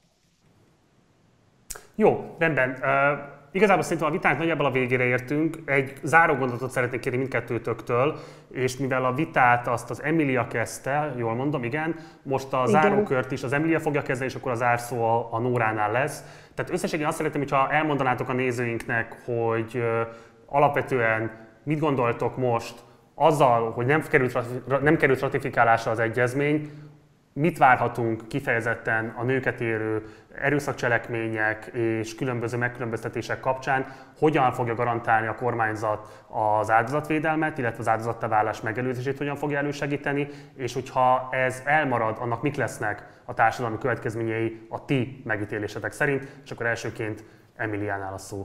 Jó, rendben. Igazából szerintem a vitánk nagyjából a végére értünk. Egy záró gondolatot szeretnék kérni mindkettőtöktől, és mivel a vitát azt az Emilia kezdte, jól mondom, igen, most a zárókört is az Emilia fogja kezdeni, és akkor a zárszó a Nóránál lesz. Tehát összességében azt szeretném, hogyha elmondanátok a nézőinknek, hogy alapvetően mit gondoltok most azzal, hogy nem került ratifikálásra az egyezmény, mit várhatunk kifejezetten a nőket érő erőszakcselekmények és különböző megkülönböztetések kapcsán, hogyan fogja garantálni a kormányzat az áldozatvédelmet, illetve az áldozattá válás megelőzését hogyan fogja elősegíteni, és hogyha ez elmarad, annak mik lesznek a társadalmi következményei a ti megítélésetek szerint, és akkor elsőként Emiliánál a szó.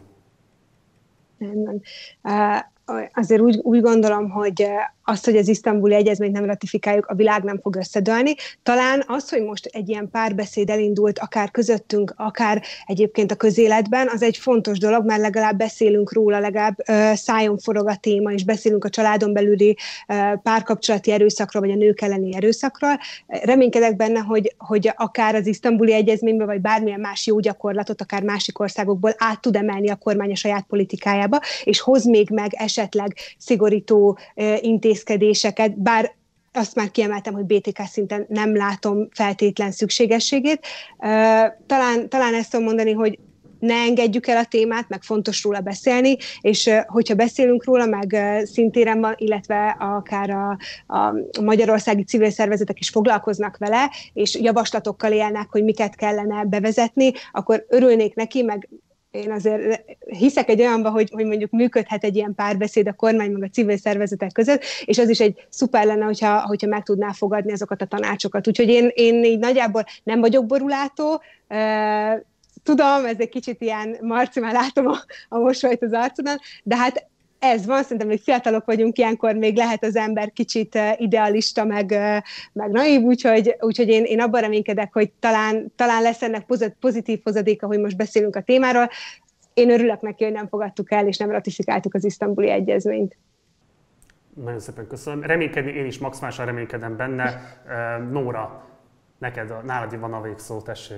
Azért úgy gondolom, hogy azt, hogy az isztambuli egyezményt nem ratifikáljuk, a világ nem fog összedőlni. Talán az, hogy most egy ilyen párbeszéd elindult, akár közöttünk, akár egyébként a közéletben, az egy fontos dolog, mert legalább beszélünk róla, legalább szájon forog a téma, és beszélünk a családon belüli párkapcsolati erőszakról, vagy a nők elleni erőszakról. Reménykedek benne, hogy akár az isztambuli egyezményből, vagy bármilyen más jó gyakorlatot, akár másik országokból át tud emelni a kormány a saját politikájába, és hoz még meg esetleg szigorító intézkedéseket, bár azt már kiemeltem, hogy BTK szinten nem látom feltétlen szükségességét. Talán ezt tudom mondani, hogy ne engedjük el a témát, meg fontos róla beszélni, és hogyha beszélünk róla, meg szintéren van, illetve akár a magyarországi civil szervezetek is foglalkoznak vele, és javaslatokkal élnek, hogy miket kellene bevezetni, akkor örülnék neki, meg én azért hiszek egy olyanba, hogy mondjuk működhet egy ilyen párbeszéd a kormány meg a civil szervezetek között, és az is egy szuper lenne, hogyha meg tudná fogadni azokat a tanácsokat. Úgyhogy én így nagyjából nem vagyok borulátó, tudom, ez egy kicsit ilyen, Marci, már látom a mosolyt az arcodon, de hát ez van, szerintem még fiatalok vagyunk, ilyenkor még lehet az ember kicsit idealista, meg naív, úgyhogy én abban reménykedek, hogy talán lesz ennek pozitív hozadéka, hogy most beszélünk a témáról. Én örülök neki, hogy nem fogadtuk el, és nem ratifikáltuk az isztambuli egyezményt. Nagyon szépen köszönöm. Én is maximálisan reménykedem benne. Nóra, nálad van a végszó, tessék.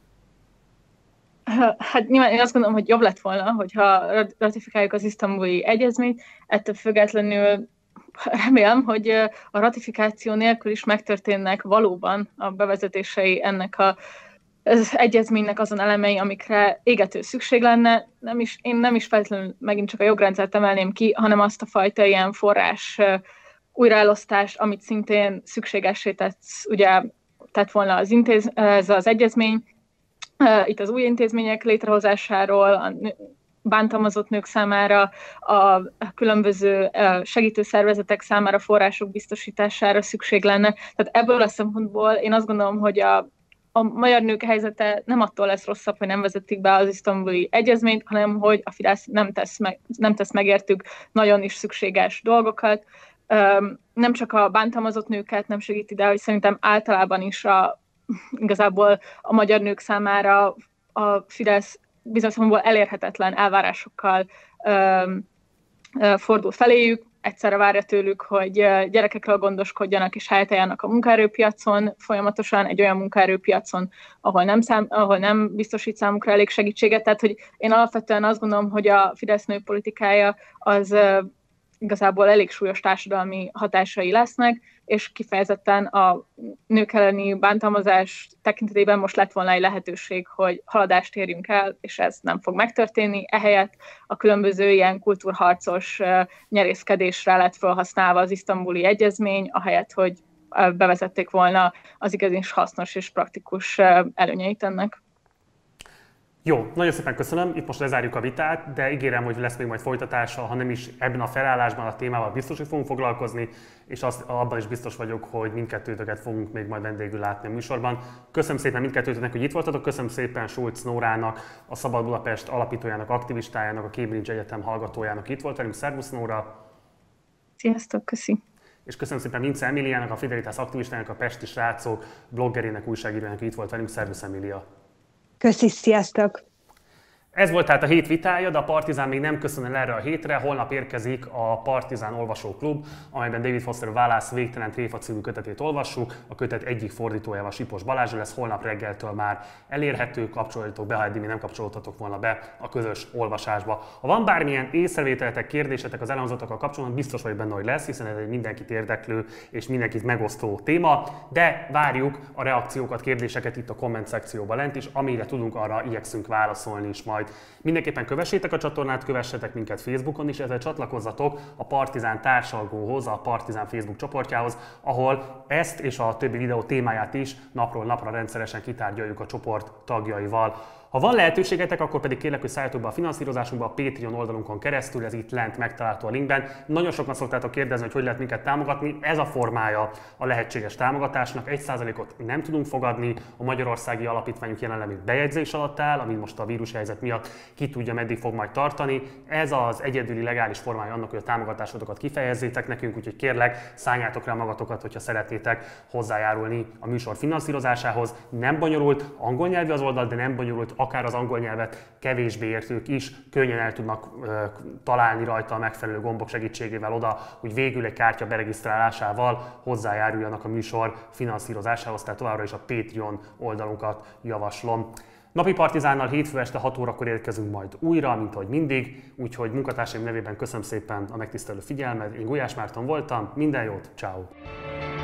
Hát nyilván én azt gondolom, hogy jobb lett volna, hogyha ratifikáljuk az isztambuli egyezményt, ettől függetlenül remélem, hogy a ratifikáció nélkül is megtörténnek valóban a bevezetései ennek az egyezménynek azon elemei, amikre égető szükség lenne. Én nem is feltétlenül megint csak a jogrendszert emelném ki, hanem azt a fajta ilyen forrás újraelosztás, amit szintén szükségessé tett volna ez az egyezmény. Itt az új intézmények létrehozásáról, a bántalmazott nők számára, a különböző segítőszervezetek számára források biztosítására szükség lenne. Tehát ebből a szempontból én azt gondolom, hogy a magyar nők helyzete nem attól lesz rosszabb, hogy nem vezetik be az isztambuli egyezményt, hanem hogy a Fidesz nem tesz megértük nagyon is szükséges dolgokat. Nem csak a bántalmazott nőket nem segíti, de hogy szerintem általában is igazából a magyar nők számára a Fidesz bizonyos szempontból elérhetetlen elvárásokkal fordul feléjük, egyszerre várja tőlük, hogy gyerekekről gondoskodjanak és helytálljanak a munkaerőpiacon, folyamatosan egy olyan munkaerőpiacon, ahol nem biztosít számukra elég segítséget. Tehát, hogy én alapvetően azt gondolom, hogy a Fidesz nőpolitikája az igazából elég súlyos társadalmi hatásai lesznek, és kifejezetten a nők elleni bántalmazás tekintetében most lett volna egy lehetőség, hogy haladást érjünk el, és ez nem fog megtörténni. Ehelyett a különböző ilyen kultúrharcos nyerészkedésre lett felhasználva az isztambuli egyezmény, ahelyett, hogy bevezették volna az igazán hasznos és praktikus előnyeit ennek. Jó, nagyon szépen köszönöm, itt most lezárjuk a vitát, de ígérem, hogy lesz még majd folytatása, ha nem is ebben a felállásban a témával biztos, hogy fogunk foglalkozni, és abban is biztos vagyok, hogy mindkettőtöket fogunk még majd vendégül látni a műsorban. Köszönöm szépen mindkettőtöknek, hogy itt voltatok, köszönöm szépen Schulz Nórának, a Szabad Budapest alapítójának, aktivistájának, a Cambridge Egyetem hallgatójának itt volt velünk. Szervusz Nóra! Sziasztok, köszi! És köszönöm szépen Vince Emiliának, a Fidelitas aktivistájának, a Pesti Srácok bloggerének, újságírójának, itt volt velünk. Szervusz Emilia! Köszi, sziasztok! Ez volt tehát a hét vitája, de a Partizán még nem köszön el erre a hétre. Holnap érkezik a Partizán Olvasóklub, amelyben David Foster Wallace Végtelen tréfa című kötetét olvassuk. A kötet egyik fordítójával, Sipos Balázs lesz holnap reggeltől már elérhető, kapcsolódjatok be, ha eddig még nem kapcsolódtatok volna be a közös olvasásba. Ha van bármilyen észrevételetek, kérdésetek az elhangzottakkal kapcsolatban, biztos vagyok benne, hogy lesz, hiszen ez egy mindenkit érdeklő és mindenkit megosztó téma, de várjuk a reakciókat, kérdéseket itt a komment szekcióban lent is, amire tudunk, arra igyekszünk válaszolni is majd. Mindenképpen kövessétek a csatornát, kövessetek minket Facebookon is, ezzel csatlakozzatok a Partizán társalgóhoz, a Partizán Facebook csoportjához, ahol ezt és a többi videó témáját is napról napra rendszeresen kitárgyaljuk a csoport tagjaival. Ha van lehetőségetek, akkor pedig kérlek, hogy szálljatok be a finanszírozásunkba a Patreon oldalunkon keresztül, ez itt lent megtalálható a linkben. Nagyon sokan szoktátok kérdezni, hogy lehet minket támogatni, ez a formája a lehetséges támogatásnak. 1%-ot nem tudunk fogadni, a Magyarországi Alapítványunk jelenleg még bejegyzés alatt áll, ami most a vírushelyzet miatt ki tudja, meddig fog majd tartani. Ez az egyedüli legális formája annak, hogy a támogatásotokat kifejezzétek nekünk, úgyhogy kérlek, szálljátok rá magatokat, hogyha szeretnétek hozzájárulni a műsor finanszírozásához. Nem bonyolult, angol nyelvű az oldal, de nem bonyolult, akár az angol nyelvet kevésbé értők is könnyen el tudnak találni rajta a megfelelő gombok segítségével oda, hogy végül egy kártya beregisztrálásával hozzájáruljanak a műsor finanszírozásához, tehát továbbra is a Patreon oldalunkat javaslom. Napi Partizánnal hétfő este 6 órakor érkezünk majd újra, mint ahogy mindig, úgyhogy munkatársaim nevében köszönöm szépen a megtisztelő figyelmet, én Gulyás Márton voltam, minden jót, ciao.